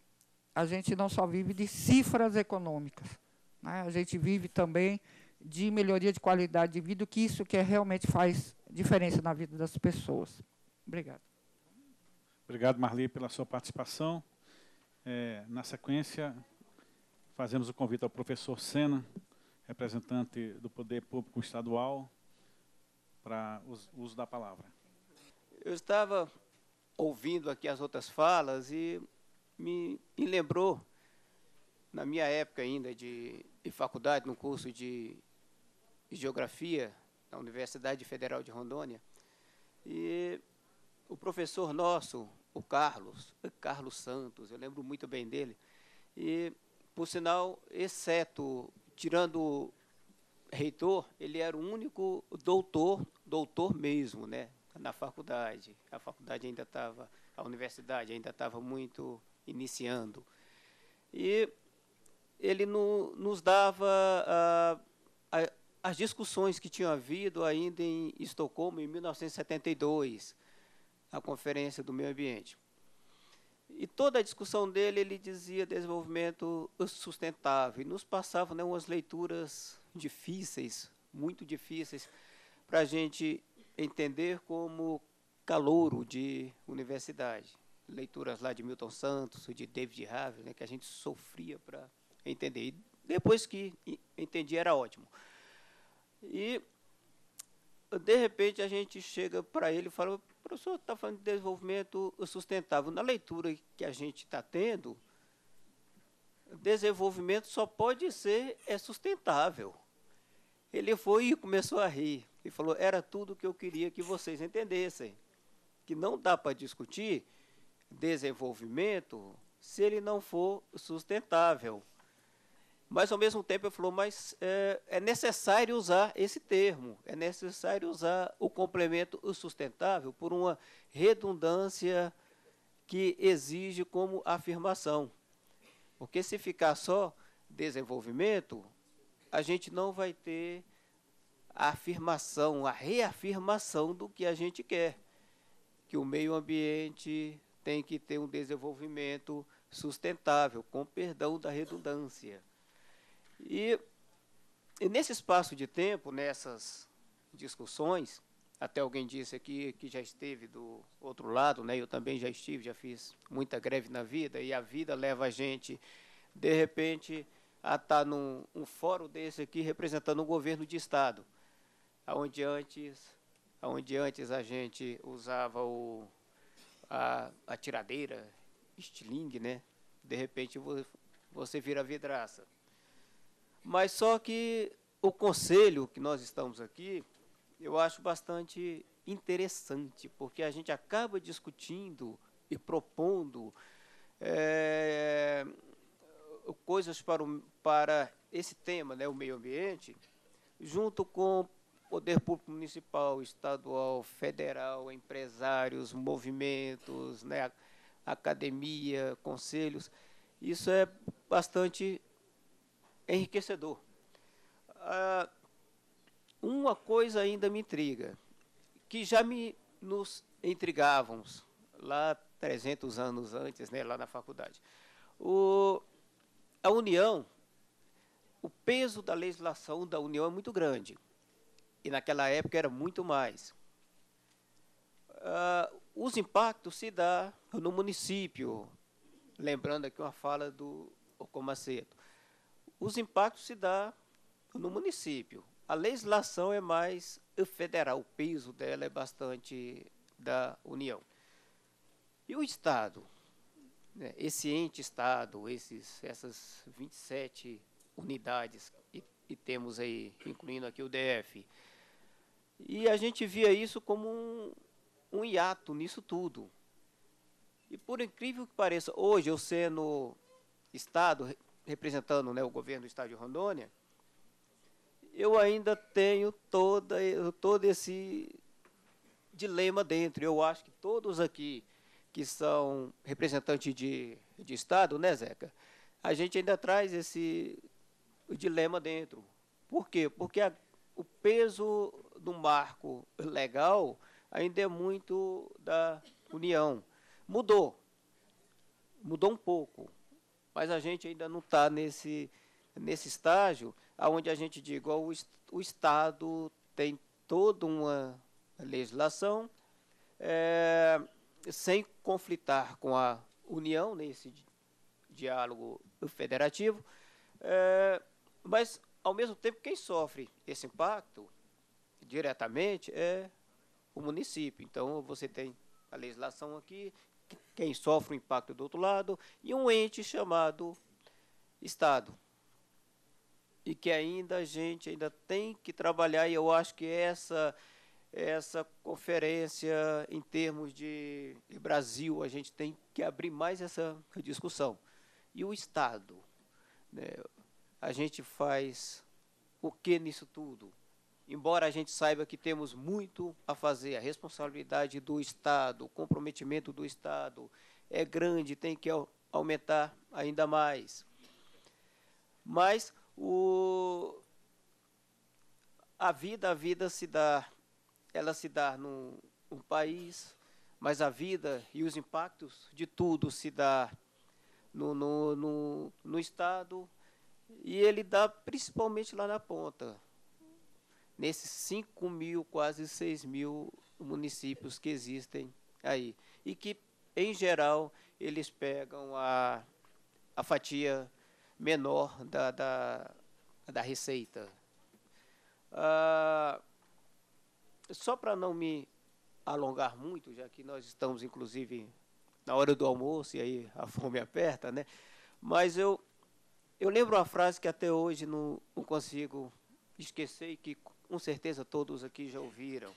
a gente não só vive de cifras econômicas, né? A gente vive também de melhoria de qualidade de vida, que isso que é, realmente faz diferença na vida das pessoas. Obrigada. Obrigado, Marli, pela sua participação. É, na sequência, fazemos o convite ao professor Sena, representante do Poder Público Estadual, para o uso da palavra. Eu estava ouvindo aqui as outras falas e me, me lembrou, na minha época ainda de, de faculdade, no curso de, de Geografia, na Universidade Federal de Rondônia, e o professor nosso, o Carlos, Carlos Santos, eu lembro muito bem dele, e, por sinal, exceto, tirando o reitor, ele era o único doutor, doutor mesmo, né, na faculdade. A faculdade ainda estava, a universidade ainda estava muito iniciando. E ele no, nos dava ah, a, as discussões que tinham havido ainda em Estocolmo, em mil novecentos e setenta e dois, a Conferência do Meio Ambiente. E toda a discussão dele, ele dizia desenvolvimento sustentável, e nos passava, né, umas leituras difíceis, muito difíceis, para a gente entender como calouro de universidade. Leituras lá de Milton Santos, de David Harvey, né, que a gente sofria para entender. E depois que entendi, era ótimo. E, de repente, a gente chega para ele e fala: professor, está falando de desenvolvimento sustentável. Na leitura que a gente está tendo, desenvolvimento só pode ser é sustentável. Ele foi e começou a rir. E falou: era tudo que eu queria que vocês entendessem. Que não dá para discutir desenvolvimento se ele não for sustentável. Mas, ao mesmo tempo, ele falou: mas é, é necessário usar esse termo, é necessário usar o complemento sustentável por uma redundância que exige como afirmação. Porque se ficar só desenvolvimento, a gente não vai ter a afirmação, a reafirmação do que a gente quer, que o meio ambiente tem que ter um desenvolvimento sustentável, com perdão da redundância. E, e nesse espaço de tempo, nessas discussões, até alguém disse aqui que já esteve do outro lado, né? Eu também já estive, já fiz muita greve na vida, e a vida leva a gente, de repente, a estar num um fórum desse aqui, representando um governo de Estado, onde antes, onde antes a gente usava o, a, a tiradeira, estilingue, né? De repente você vira vidraça. Mas só que o conselho que nós estamos aqui, eu acho bastante interessante, porque a gente acaba discutindo e propondo é, coisas para, o, para esse tema, né, o meio ambiente, junto com poder público municipal, estadual, federal, empresários, movimentos, né, academia, conselhos. Isso é bastante enriquecedor. Ah, uma coisa ainda me intriga, que já me nos intrigávamos lá trezentos anos antes, né, lá na faculdade. O, a União, o peso da legislação da União é muito grande. E naquela época era muito mais. Uh, os impactos se dão no município, lembrando aqui uma fala do Ocomaceto. Os impactos se dão no município. A legislação é mais federal, o peso dela é bastante da União. E o Estado, né, esse ente Estado, esses, essas vinte e sete unidades, e, e temos aí, incluindo aqui o D F, e a gente via isso como um, um hiato nisso tudo. E, por incrível que pareça, hoje, eu sendo Estado, representando, né, o governo do Estado de Rondônia, eu ainda tenho toda, todo esse dilema dentro. Eu acho que todos aqui que são representantes de, de Estado, né, Zeca, a gente ainda traz esse dilema dentro. Por quê? Porque a, o peso do marco legal ainda é muito da União. Mudou. Mudou um pouco. mas a gente ainda não está nesse, nesse estágio onde a gente diga, ó, o, o Estado tem toda uma legislação é, sem conflitar com a União nesse diálogo federativo, é, mas, ao mesmo tempo, quem sofre esse impacto diretamente é o município. Então, você tem a legislação aqui, quem sofre o impacto do outro lado, e um ente chamado Estado. E que ainda a gente ainda tem que trabalhar, e eu acho que essa, essa conferência, em termos de, de Brasil, a gente tem que abrir mais essa discussão. E o Estado, né, a gente faz o que nisso tudo? Embora a gente saiba que temos muito a fazer, a responsabilidade do Estado, o comprometimento do Estado é grande, tem que aumentar ainda mais. Mas o, a vida, a vida se dá, ela se dá num, num país, mas a vida e os impactos de tudo se dá no, no, no, no Estado, e ele dá principalmente lá na ponta, nesses cinco mil, quase seis mil municípios que existem aí. E que, em geral, eles pegam a, a fatia menor da, da, da receita. Ah, só para não me alongar muito, já que nós estamos, inclusive, na hora do almoço, e aí a fome aperta, né? Mas eu, eu lembro uma frase que até hoje não, não consigo esquecer e que, com certeza, todos aqui já ouviram.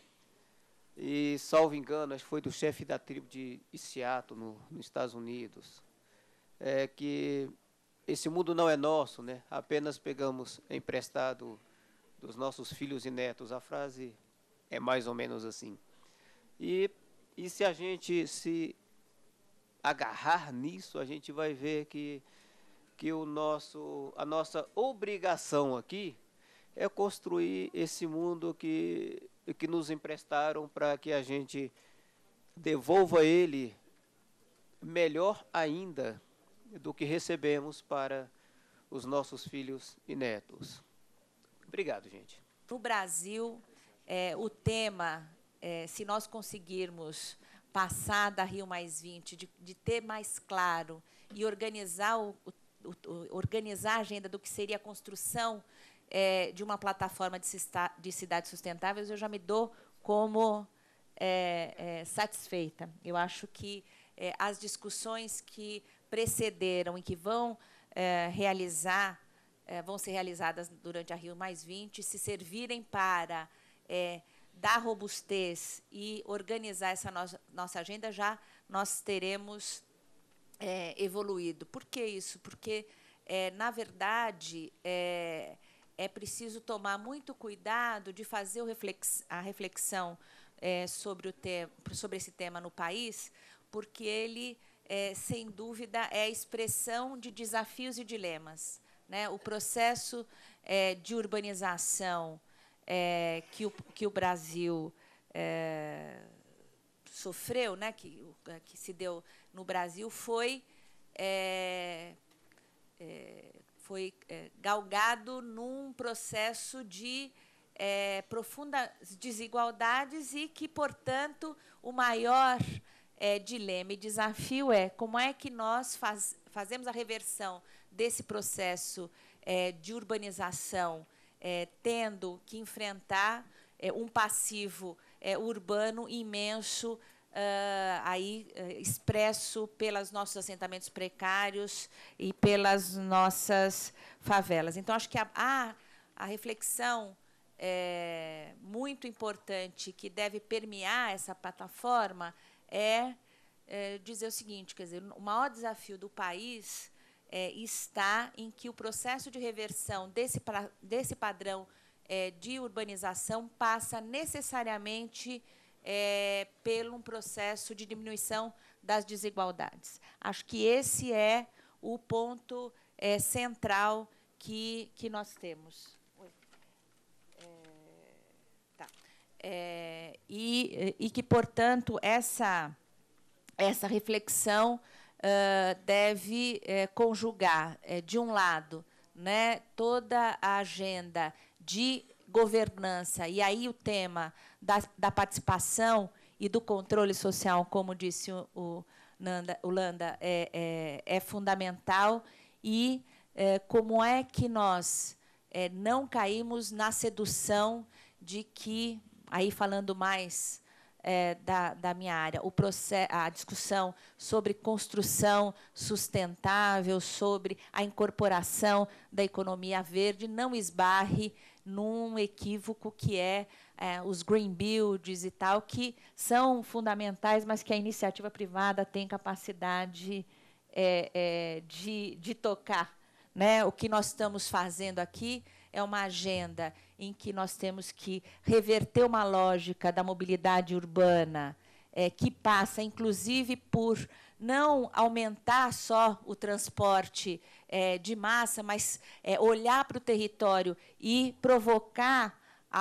E, salvo engano, acho que foi do chefe da tribo de Seattle, no, nos Estados Unidos, é que esse mundo não é nosso, né? Apenas pegamos emprestado dos nossos filhos e netos. A frase é mais ou menos assim. E, e se a gente se agarrar nisso, a gente vai ver que, que o nosso, a nossa obrigação aqui é construir esse mundo que, que nos emprestaram para que a gente devolva ele melhor ainda do que recebemos para os nossos filhos e netos. Obrigado, gente. No Brasil, é, o tema, é, se nós conseguirmos passar da Rio mais vinte, de, de ter mais claro e organizar, o, o, o, organizar a agenda do que seria a construção é, de uma plataforma de, de cidades sustentáveis, eu já me dou como é, é, satisfeita. Eu acho que é, as discussões que precederam e que vão é, realizar, é, vão ser realizadas durante a Rio mais vinte, se servirem para é, dar robustez e organizar essa nossa, nossa agenda, já nós teremos é, evoluído. Por que isso? Porque, é, na verdade, é, é preciso tomar muito cuidado de fazer o reflex, a reflexão é, sobre, o te, sobre esse tema no país, porque ele, é, sem dúvida, é a expressão de desafios e dilemas, né? O processo é, de urbanização é, que, o, que o Brasil é, sofreu, né? que, que se deu no Brasil, foi, é, é, foi é, galgado num processo de é, profundas desigualdades e que, portanto, o maior É, dilema e desafio é como é que nós faz, fazemos a reversão desse processo é, de urbanização, é, tendo que enfrentar é, um passivo é, urbano imenso, uh, aí, uh, expresso pelos nossos assentamentos precários e pelas nossas favelas. Então, acho que a, a, a reflexão é, muito importante que deve permear essa plataforma É, é dizer o seguinte, quer dizer, o maior desafio do país é, está em que o processo de reversão desse, pra, desse padrão é, de urbanização passa necessariamente é, pelo um processo de diminuição das desigualdades. Acho que esse é o ponto é, central que, que nós temos. Oi. É, tá. É, e, e que, portanto, essa, essa reflexão uh, deve eh, conjugar, eh, de um lado, né, toda a agenda de governança, e aí o tema da, da participação e do controle social, como disse o, o, Nanda, o Landa, é, é, é fundamental, e é, como é que nós é, não caímos na sedução de que, aí falando mais é, da, da minha área, o processo, a discussão sobre construção sustentável, sobre a incorporação da economia verde, não esbarre num equívoco que é, é os green builds e tal, que são fundamentais, mas que a iniciativa privada tem capacidade é, é, de, de tocar, né? O que nós estamos fazendo aqui é uma agenda em que nós temos que reverter uma lógica da mobilidade urbana, é, que passa, inclusive, por não aumentar só o transporte é, de massa, mas é, olhar para o território e provocar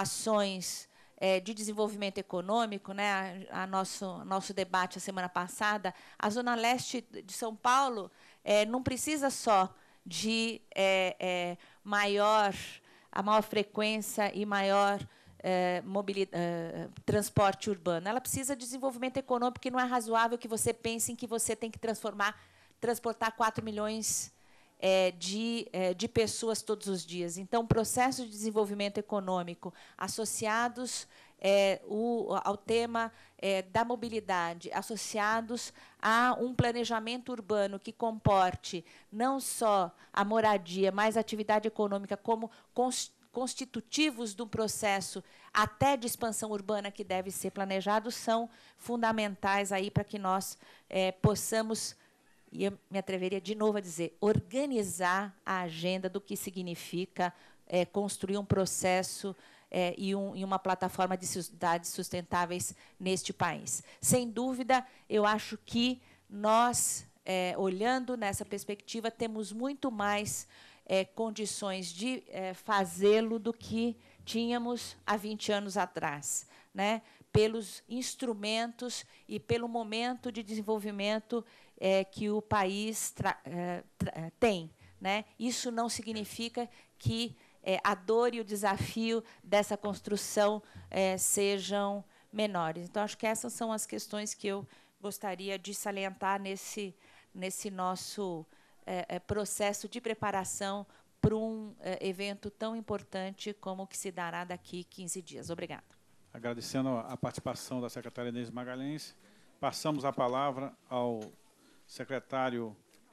ações é, de desenvolvimento econômico, né? A, a nosso, nosso debate a semana passada, a Zona Leste de São Paulo é, não precisa só de é, é, maior, a maior frequência e maior É, mobilidade, é, transporte urbano. Ela precisa de desenvolvimento econômico, que não é razoável que você pense em que você tem que transformar, transportar quatro milhões é, de, é, de pessoas todos os dias. Então, processos de desenvolvimento econômico associados é, o, ao tema é, da mobilidade, associados a um planejamento urbano que comporte não só a moradia, mas a atividade econômica como constituição constitutivos de um processo até de expansão urbana que deve ser planejado, são fundamentais aí para que nós é, possamos, e eu me atreveria de novo a dizer, organizar a agenda do que significa é, construir um processo é, e, um, e uma plataforma de cidades sustentáveis neste país. Sem dúvida, eu acho que nós, é, olhando nessa perspectiva, temos muito mais É, condições de é, fazê-lo do que tínhamos há vinte anos atrás, né? Pelos instrumentos e pelo momento de desenvolvimento é, que o país tra é, tra tem, né? Isso não significa que é, a dor e o desafio dessa construção é, sejam menores. Então, acho que essas são as questões que eu gostaria de salientar nesse, nesse nosso É, é, processo de preparação para um é, evento tão importante como o que se dará daqui quinze dias. Obrigada. Agradecendo a participação da secretária Inês Magalhães, passamos a palavra ao secretário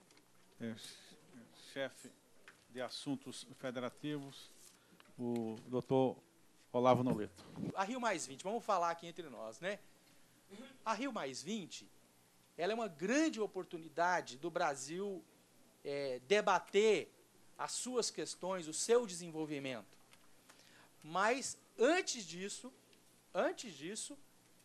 é, chefe de Assuntos Federativos, o doutor Olavo Noleto. A Rio mais vinte, vamos falar aqui entre nós, né? A Rio mais vinte, ela é uma grande oportunidade do Brasil É, debater as suas questões, o seu desenvolvimento. Mas, antes disso, antes disso,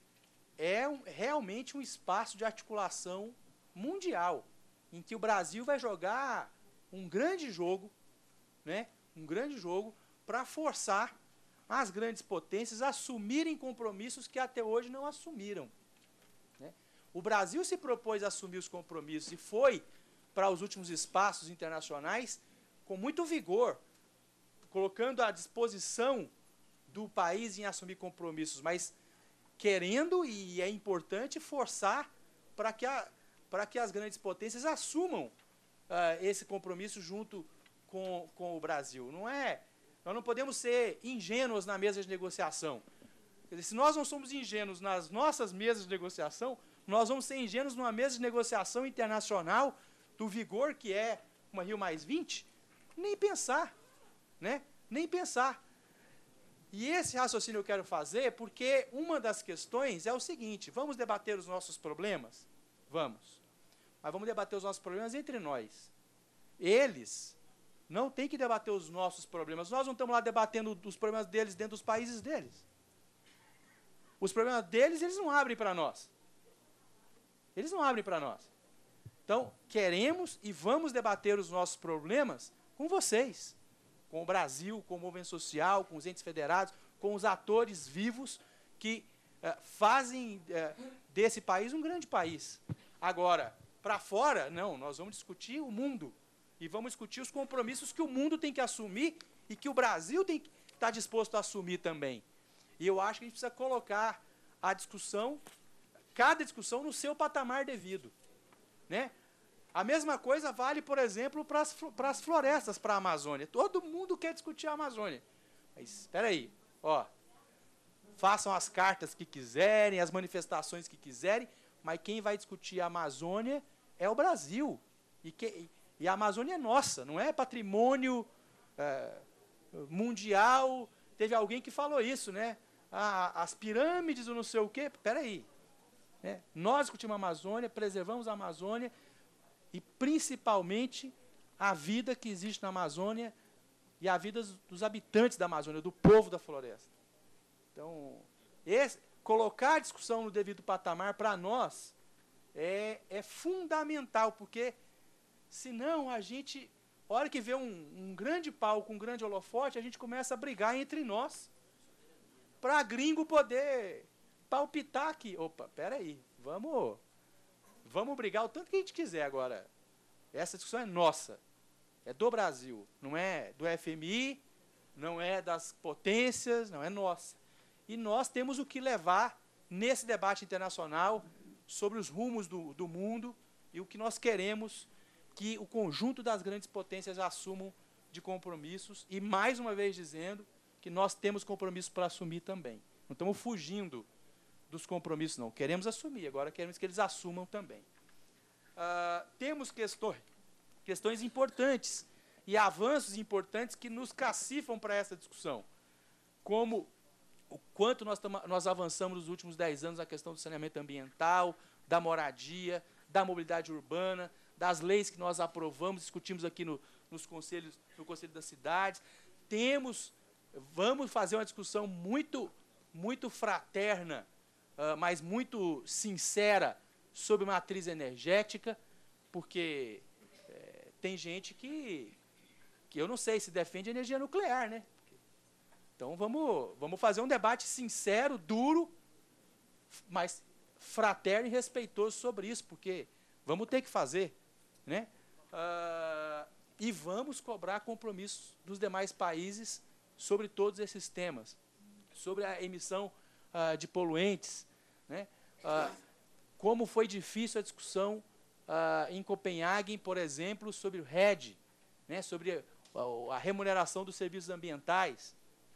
é um, realmente um espaço de articulação mundial, em que o Brasil vai jogar um grande jogo, né, um grande jogo para forçar as grandes potências a assumirem compromissos que até hoje não assumiram. Né? O Brasil se propôs a assumir os compromissos e foi para os últimos espaços internacionais com muito vigor, colocando à disposição do país em assumir compromissos, mas querendo, e é importante, forçar para que, a, para que as grandes potências assumam uh, esse compromisso junto com, com o Brasil. Não é, nós não podemos ser ingênuos na mesa de negociação. Quer dizer, se nós não somos ingênuos nas nossas mesas de negociação, nós vamos ser ingênuos numa mesa de negociação internacional do vigor que é uma Rio mais vinte, nem pensar, né? Nem pensar. E esse raciocínio eu quero fazer porque uma das questões é o seguinte: vamos debater os nossos problemas? Vamos. Mas vamos debater os nossos problemas entre nós. Eles não têm que debater os nossos problemas. Nós não estamos lá debatendo os problemas deles dentro dos países deles. Os problemas deles, eles não abrem para nós. Eles não abrem para nós. Então, queremos e vamos debater os nossos problemas com vocês, com o Brasil, com o movimento social, com os entes federados, com os atores vivos que eh, fazem eh, desse país um grande país. Agora, para fora, não, nós vamos discutir o mundo. E vamos discutir os compromissos que o mundo tem que assumir e que o Brasil tem que estar disposto a assumir também. E eu acho que a gente precisa colocar a discussão, cada discussão, no seu patamar devido. Né? A mesma coisa vale, por exemplo, para as, para as florestas, para a Amazônia. Todo mundo quer discutir a Amazônia. Mas, espera aí, ó, façam as cartas que quiserem, as manifestações que quiserem, mas quem vai discutir a Amazônia é o Brasil. E, que, e a Amazônia é nossa, não é patrimônio é, mundial. Teve alguém que falou isso, né? Ah, as pirâmides, ou não sei o quê. Espera aí. Né? Nós discutimos a Amazônia, preservamos a Amazônia e, principalmente, a vida que existe na Amazônia e a vida dos habitantes da Amazônia, do povo da floresta. Então, esse, colocar a discussão no devido patamar, para nós, é, é fundamental, porque, senão, a gente, a hora que vê um, um grande palco, um grande holofote, a gente começa a brigar entre nós, para gringo poder palpitar aqui. Opa, peraí, vamos, vamos brigar o tanto que a gente quiser agora. Essa discussão é nossa, é do Brasil, não é do F M I, não é das potências, não é nossa. E nós temos o que levar nesse debate internacional sobre os rumos do, do mundo e o que nós queremos que o conjunto das grandes potências assumam de compromissos. E, mais uma vez dizendo, que nós temos compromissos para assumir também. Não estamos fugindo dos compromissos, não. Queremos assumir, agora queremos que eles assumam também. Uh, temos questões, questões importantes e avanços importantes que nos cacifam para essa discussão, como o quanto nós, nós avançamos nos últimos dez anos na questão do saneamento ambiental, da moradia, da mobilidade urbana, das leis que nós aprovamos, discutimos aqui no, nos conselhos, no Conselho das Cidades. Temos, vamos fazer uma discussão muito, muito fraterna, uh, mas muito sincera sobre matriz energética, porque é, tem gente que, que eu não sei se defende energia nuclear, né? Então, vamos, vamos fazer um debate sincero, duro, mas fraterno e respeitoso sobre isso, porque vamos ter que fazer. Né? Uh, e vamos cobrar compromissos dos demais países sobre todos esses temas, sobre a emissão uh, de poluentes. Né? Uh, como foi difícil a discussão uh, em Copenhague, por exemplo, sobre o R E D, né? Sobre a, a remuneração dos serviços ambientais.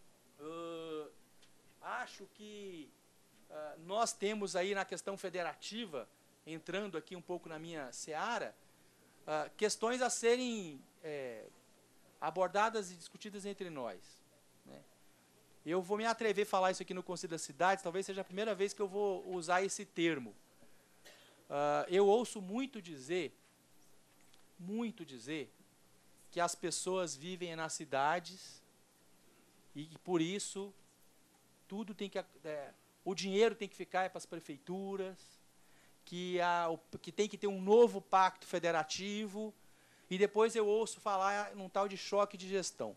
Uh, acho que uh, nós temos aí na questão federativa, entrando aqui um pouco na minha seara, uh, questões a serem é, abordadas e discutidas entre nós. Né? Eu vou me atrever a falar isso aqui no Conselho das Cidades, talvez seja a primeira vez que eu vou usar esse termo. Uh, eu ouço muito dizer, muito dizer, que as pessoas vivem nas cidades e que, por isso, tudo tem que, é, o dinheiro tem que ficar para as prefeituras, que, a, o, que tem que ter um novo pacto federativo, e depois eu ouço falar num tal de choque de gestão.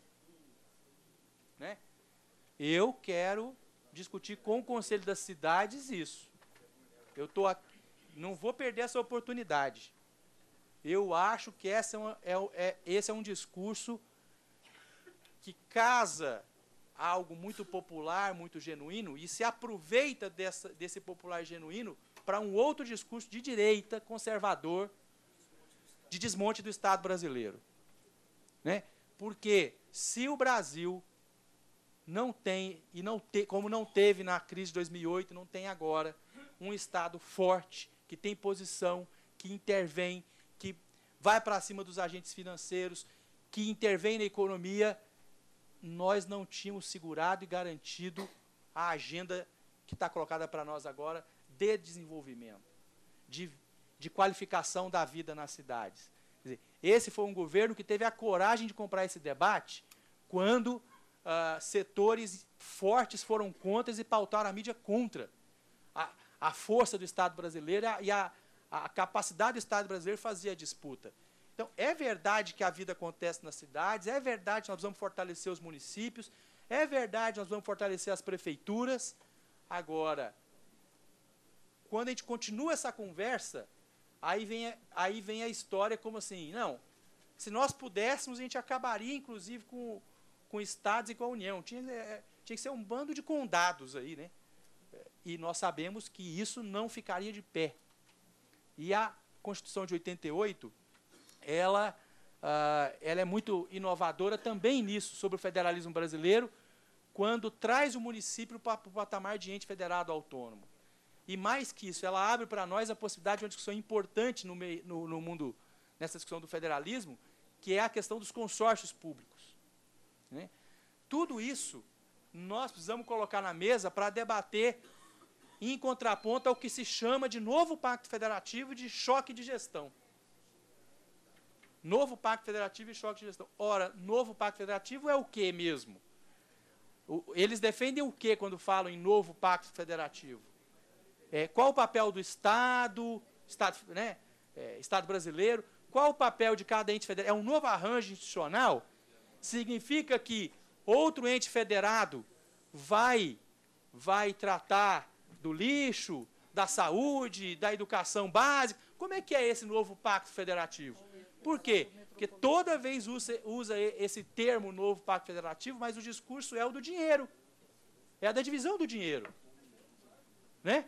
Né? Eu quero discutir com o Conselho das Cidades isso. Eu tô aqui, não vou perder essa oportunidade. Eu acho que essa é, uma, é, é, esse é um discurso que casa algo muito popular, muito genuíno, e se aproveita dessa, desse popular genuíno para um outro discurso de direita, conservador, de desmonte do Estado brasileiro. Né? Porque se o Brasil não tem, e não te, como não teve na crise de dois mil e oito, não tem agora, um Estado forte, que tem posição, que intervém, que vai para cima dos agentes financeiros, que intervém na economia, nós não tínhamos segurado e garantido a agenda que está colocada para nós agora de desenvolvimento, de, de qualificação da vida nas cidades. Quer dizer, esse foi um governo que teve a coragem de comprar esse debate quando uh, setores fortes foram contra e pautaram a mídia contra a, a força do Estado brasileiro e a, a capacidade do Estado brasileiro fazer a disputa. Então, é verdade que a vida acontece nas cidades, é verdade que nós vamos fortalecer os municípios, é verdade que nós vamos fortalecer as prefeituras. Agora, quando a gente continua essa conversa, Aí vem, a, aí vem a história como assim, não, se nós pudéssemos, a gente acabaria, inclusive, com, com estados e com a União. Tinha, é, tinha que ser um bando de condados aí, né? E nós sabemos que isso não ficaria de pé. E a Constituição de oitenta e oito, ela, uh, ela é muito inovadora também nisso, sobre o federalismo brasileiro, quando traz o município para o patamar de ente federado autônomo. E mais que isso, ela abre para nós a possibilidade de uma discussão importante no, meio, no, no mundo, nessa discussão do federalismo, que é a questão dos consórcios públicos. Né? Tudo isso nós precisamos colocar na mesa para debater em contraponto ao que se chama de novo Pacto Federativo e de choque de gestão. Novo Pacto Federativo e choque de gestão. Ora, novo Pacto Federativo é o quê mesmo? O, eles defendem o quê quando falam em novo Pacto Federativo? É, qual o papel do Estado, Estado, né, é, Estado brasileiro? Qual o papel de cada ente federado? É um novo arranjo institucional? Significa que outro ente federado vai, vai tratar do lixo, da saúde, da educação básica? Como é que é esse novo Pacto Federativo? Por quê? Porque toda vez usa, usa esse termo novo Pacto Federativo, mas o discurso é o do dinheiro. É a da divisão do dinheiro. Né?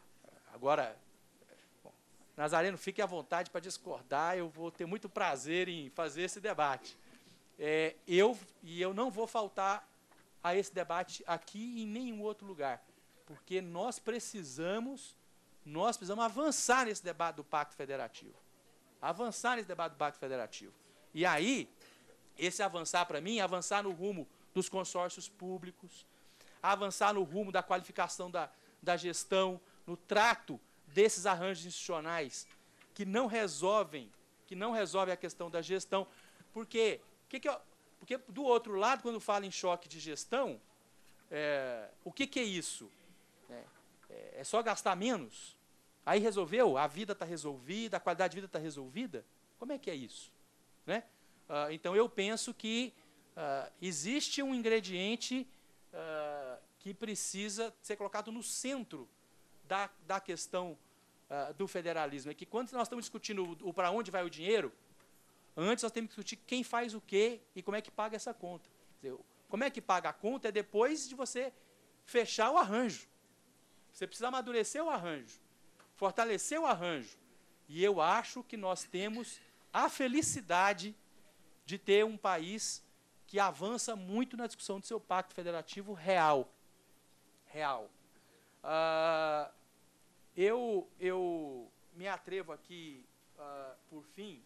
Agora, bom, Nazareno, fique à vontade para discordar, eu vou ter muito prazer em fazer esse debate. É, eu, e eu não vou faltar a esse debate aqui e em nenhum outro lugar, porque nós precisamos, nós precisamos avançar nesse debate do Pacto Federativo. Avançar nesse debate do Pacto Federativo. E aí, esse avançar para mim, avançar no rumo dos consórcios públicos, avançar no rumo da qualificação da, da gestão, no trato desses arranjos institucionais que não resolvem, que não resolvem a questão da gestão. Porque, que que eu, porque do outro lado, quando fala em choque de gestão, é, o que, que é isso? É, é só gastar menos? Aí resolveu? A vida está resolvida, a qualidade de vida está resolvida? Como é que é isso? Né? Uh, então, eu penso que uh, existe um ingrediente uh, que precisa ser colocado no centro da, da questão uh, do federalismo. É que quando nós estamos discutindo o, o para onde vai o dinheiro, antes nós temos que discutir quem faz o quê e como é que paga essa conta. Quer dizer, como é que paga a conta é depois de você fechar o arranjo. Você precisa amadurecer o arranjo, fortalecer o arranjo. E eu acho que nós temos a felicidade de ter um país que avança muito na discussão do seu pacto federativo real. Real. Uh, eu, eu me atrevo aqui, uh, por fim,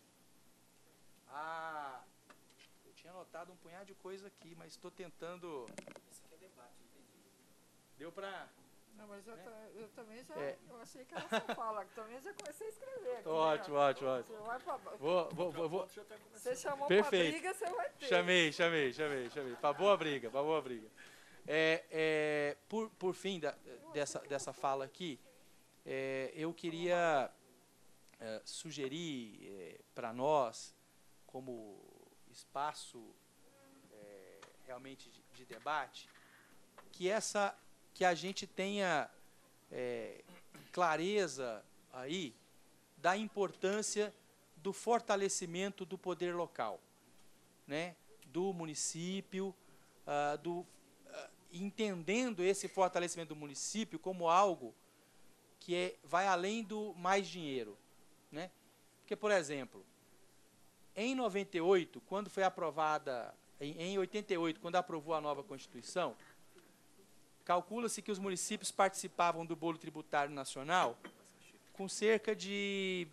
a... Eu tinha anotado um punhado de coisa aqui, mas estou tentando... Isso aqui é debate, entendi. Deu para... Não, mas eu, né? eu também já, é. eu achei que era só fala, também já comecei a escrever aqui. Ótimo, né? ótimo, ótimo. Você vai pra... Vou, vou, vou, vou. Você chamou Perfeito. pra briga, você vai ter. Chamei, chamei, chamei, chamei. Para boa briga, para boa briga. É, é, por, por fim da, dessa, dessa fala aqui, é, eu queria é, sugerir é, para nós, como espaço é, realmente de, de debate, que essa... que a gente tenha é, clareza aí da importância do fortalecimento do poder local, né, do município, uh, do, uh, entendendo esse fortalecimento do município como algo que é, vai além do mais dinheiro. Né? Porque, por exemplo, em noventa e oito, quando foi aprovada, em, em oitenta e oito, quando aprovou a nova Constituição, calcula-se que os municípios participavam do bolo tributário nacional com cerca de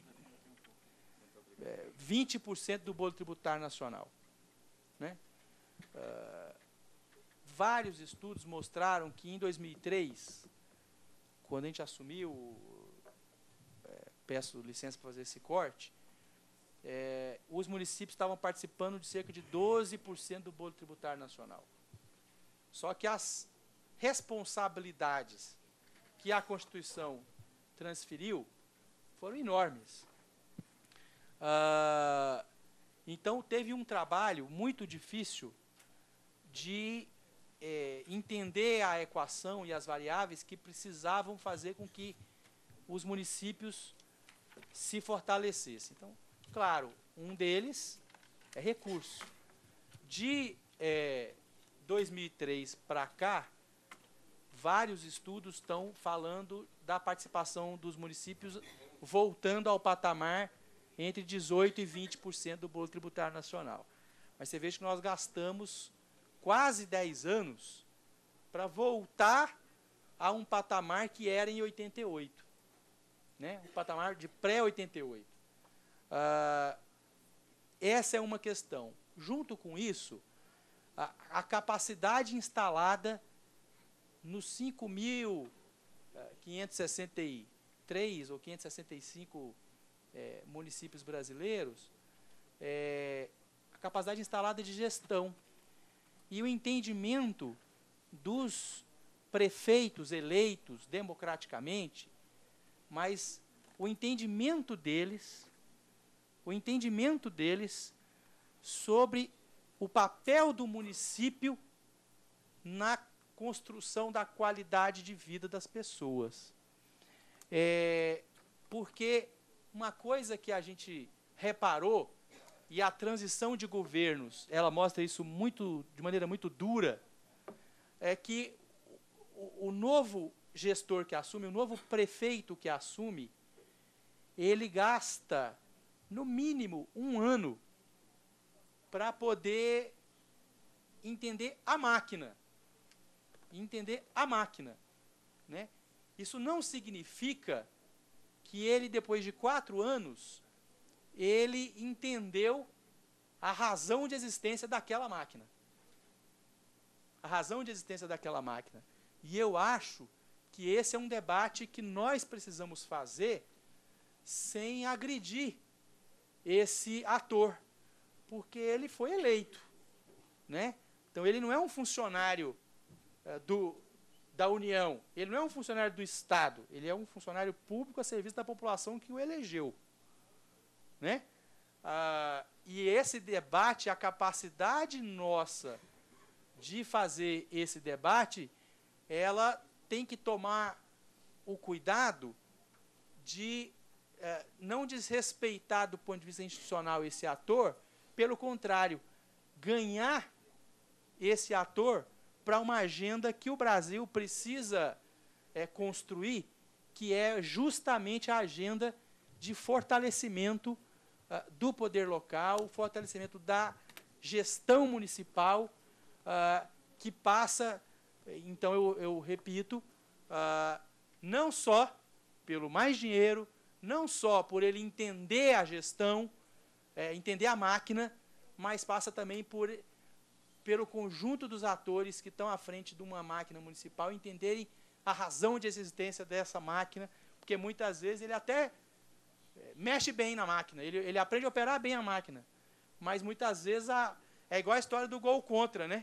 é, vinte por cento do bolo tributário nacional. Né? Uh, vários estudos mostraram que em dois mil e três, quando a gente assumiu, é, peço licença para fazer esse corte, é, os municípios estavam participando de cerca de doze por cento do bolo tributário nacional. Só que as responsabilidades que a Constituição transferiu foram enormes. Uh, então, teve um trabalho muito difícil de eh, entender a equação e as variáveis que precisavam fazer com que os municípios se fortalecesse. Então, claro, um deles é recurso. De é, dois mil e três para cá, vários estudos estão falando da participação dos municípios voltando ao patamar entre dezoito por cento e vinte por cento do bolo tributário nacional. Mas você veja que nós gastamos quase dez anos para voltar a um patamar que era em oitenta e oito, né? Um patamar de pré-oitenta e oito. Ah, essa é uma questão. Junto com isso, a, a capacidade instalada nos cinco mil quinhentos e sessenta e três ou quinhentos e sessenta e cinco é, municípios brasileiros, é, a capacidade instalada de gestão e o entendimento dos prefeitos eleitos democraticamente, mas o entendimento deles, o entendimento deles sobre o papel do município na construção da qualidade de vida das pessoas. É, porque uma coisa que a gente reparou, e a transição de governos, ela mostra isso muito, de maneira muito dura, é que o, o novo gestor que assume, o novo prefeito que assume, ele gasta, no mínimo, um ano para poder entender a máquina. Entender a máquina, né? Isso não significa que ele, depois de quatro anos, ele entendeu a razão de existência daquela máquina. A razão de existência daquela máquina. E eu acho que esse é um debate que nós precisamos fazer sem agredir esse ator, porque ele foi eleito, né? Então, ele não é um funcionário Do, da União, ele não é um funcionário do Estado, ele é um funcionário público a serviço da população que o elegeu, né? Ah, e esse debate, a capacidade nossa de fazer esse debate, ela tem que tomar o cuidado de eh, não desrespeitar do ponto de vista institucional esse ator, pelo contrário, ganhar esse ator para uma agenda que o Brasil precisa é, construir, que é justamente a agenda de fortalecimento uh, do poder local, fortalecimento da gestão municipal, uh, que passa, então eu, eu repito, uh, não só pelo mais dinheiro, não só por ele entender a gestão, é, entender a máquina, mas passa também por pelo conjunto dos atores que estão à frente de uma máquina municipal, entenderem a razão de existência dessa máquina, porque muitas vezes ele até mexe bem na máquina, ele, ele aprende a operar bem a máquina, mas muitas vezes a, é igual a história do gol contra, né?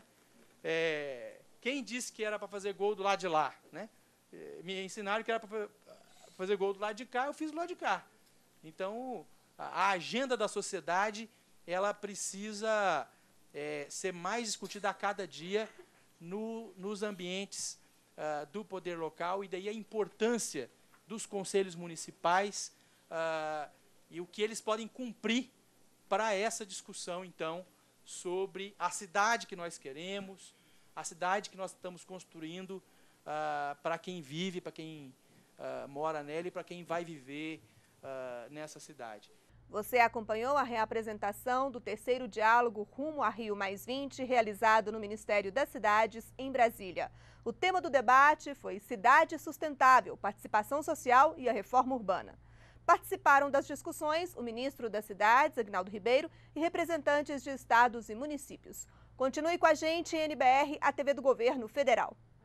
É, quem disse que era para fazer gol do lado de lá, né? É, me ensinaram que era para fazer gol do lado de cá, eu fiz do lado de cá. Então, a, a agenda da sociedade, ela precisa É, ser mais discutida a cada dia no, nos ambientes uh, do poder local, e daí a importância dos conselhos municipais uh, e o que eles podem cumprir para essa discussão, então, sobre a cidade que nós queremos, a cidade que nós estamos construindo uh, para quem vive, para quem uh, mora nela e para quem vai viver uh, nessa cidade. Você acompanhou a reapresentação do terceiro diálogo Rumo a Rio mais vinte, realizado no Ministério das Cidades, em Brasília. O tema do debate foi Cidade Sustentável, Participação Social e a Reforma Urbana. Participaram das discussões o ministro das Cidades, Aguinaldo Ribeiro, e representantes de estados e municípios. Continue com a gente em N B R, a T V do Governo Federal.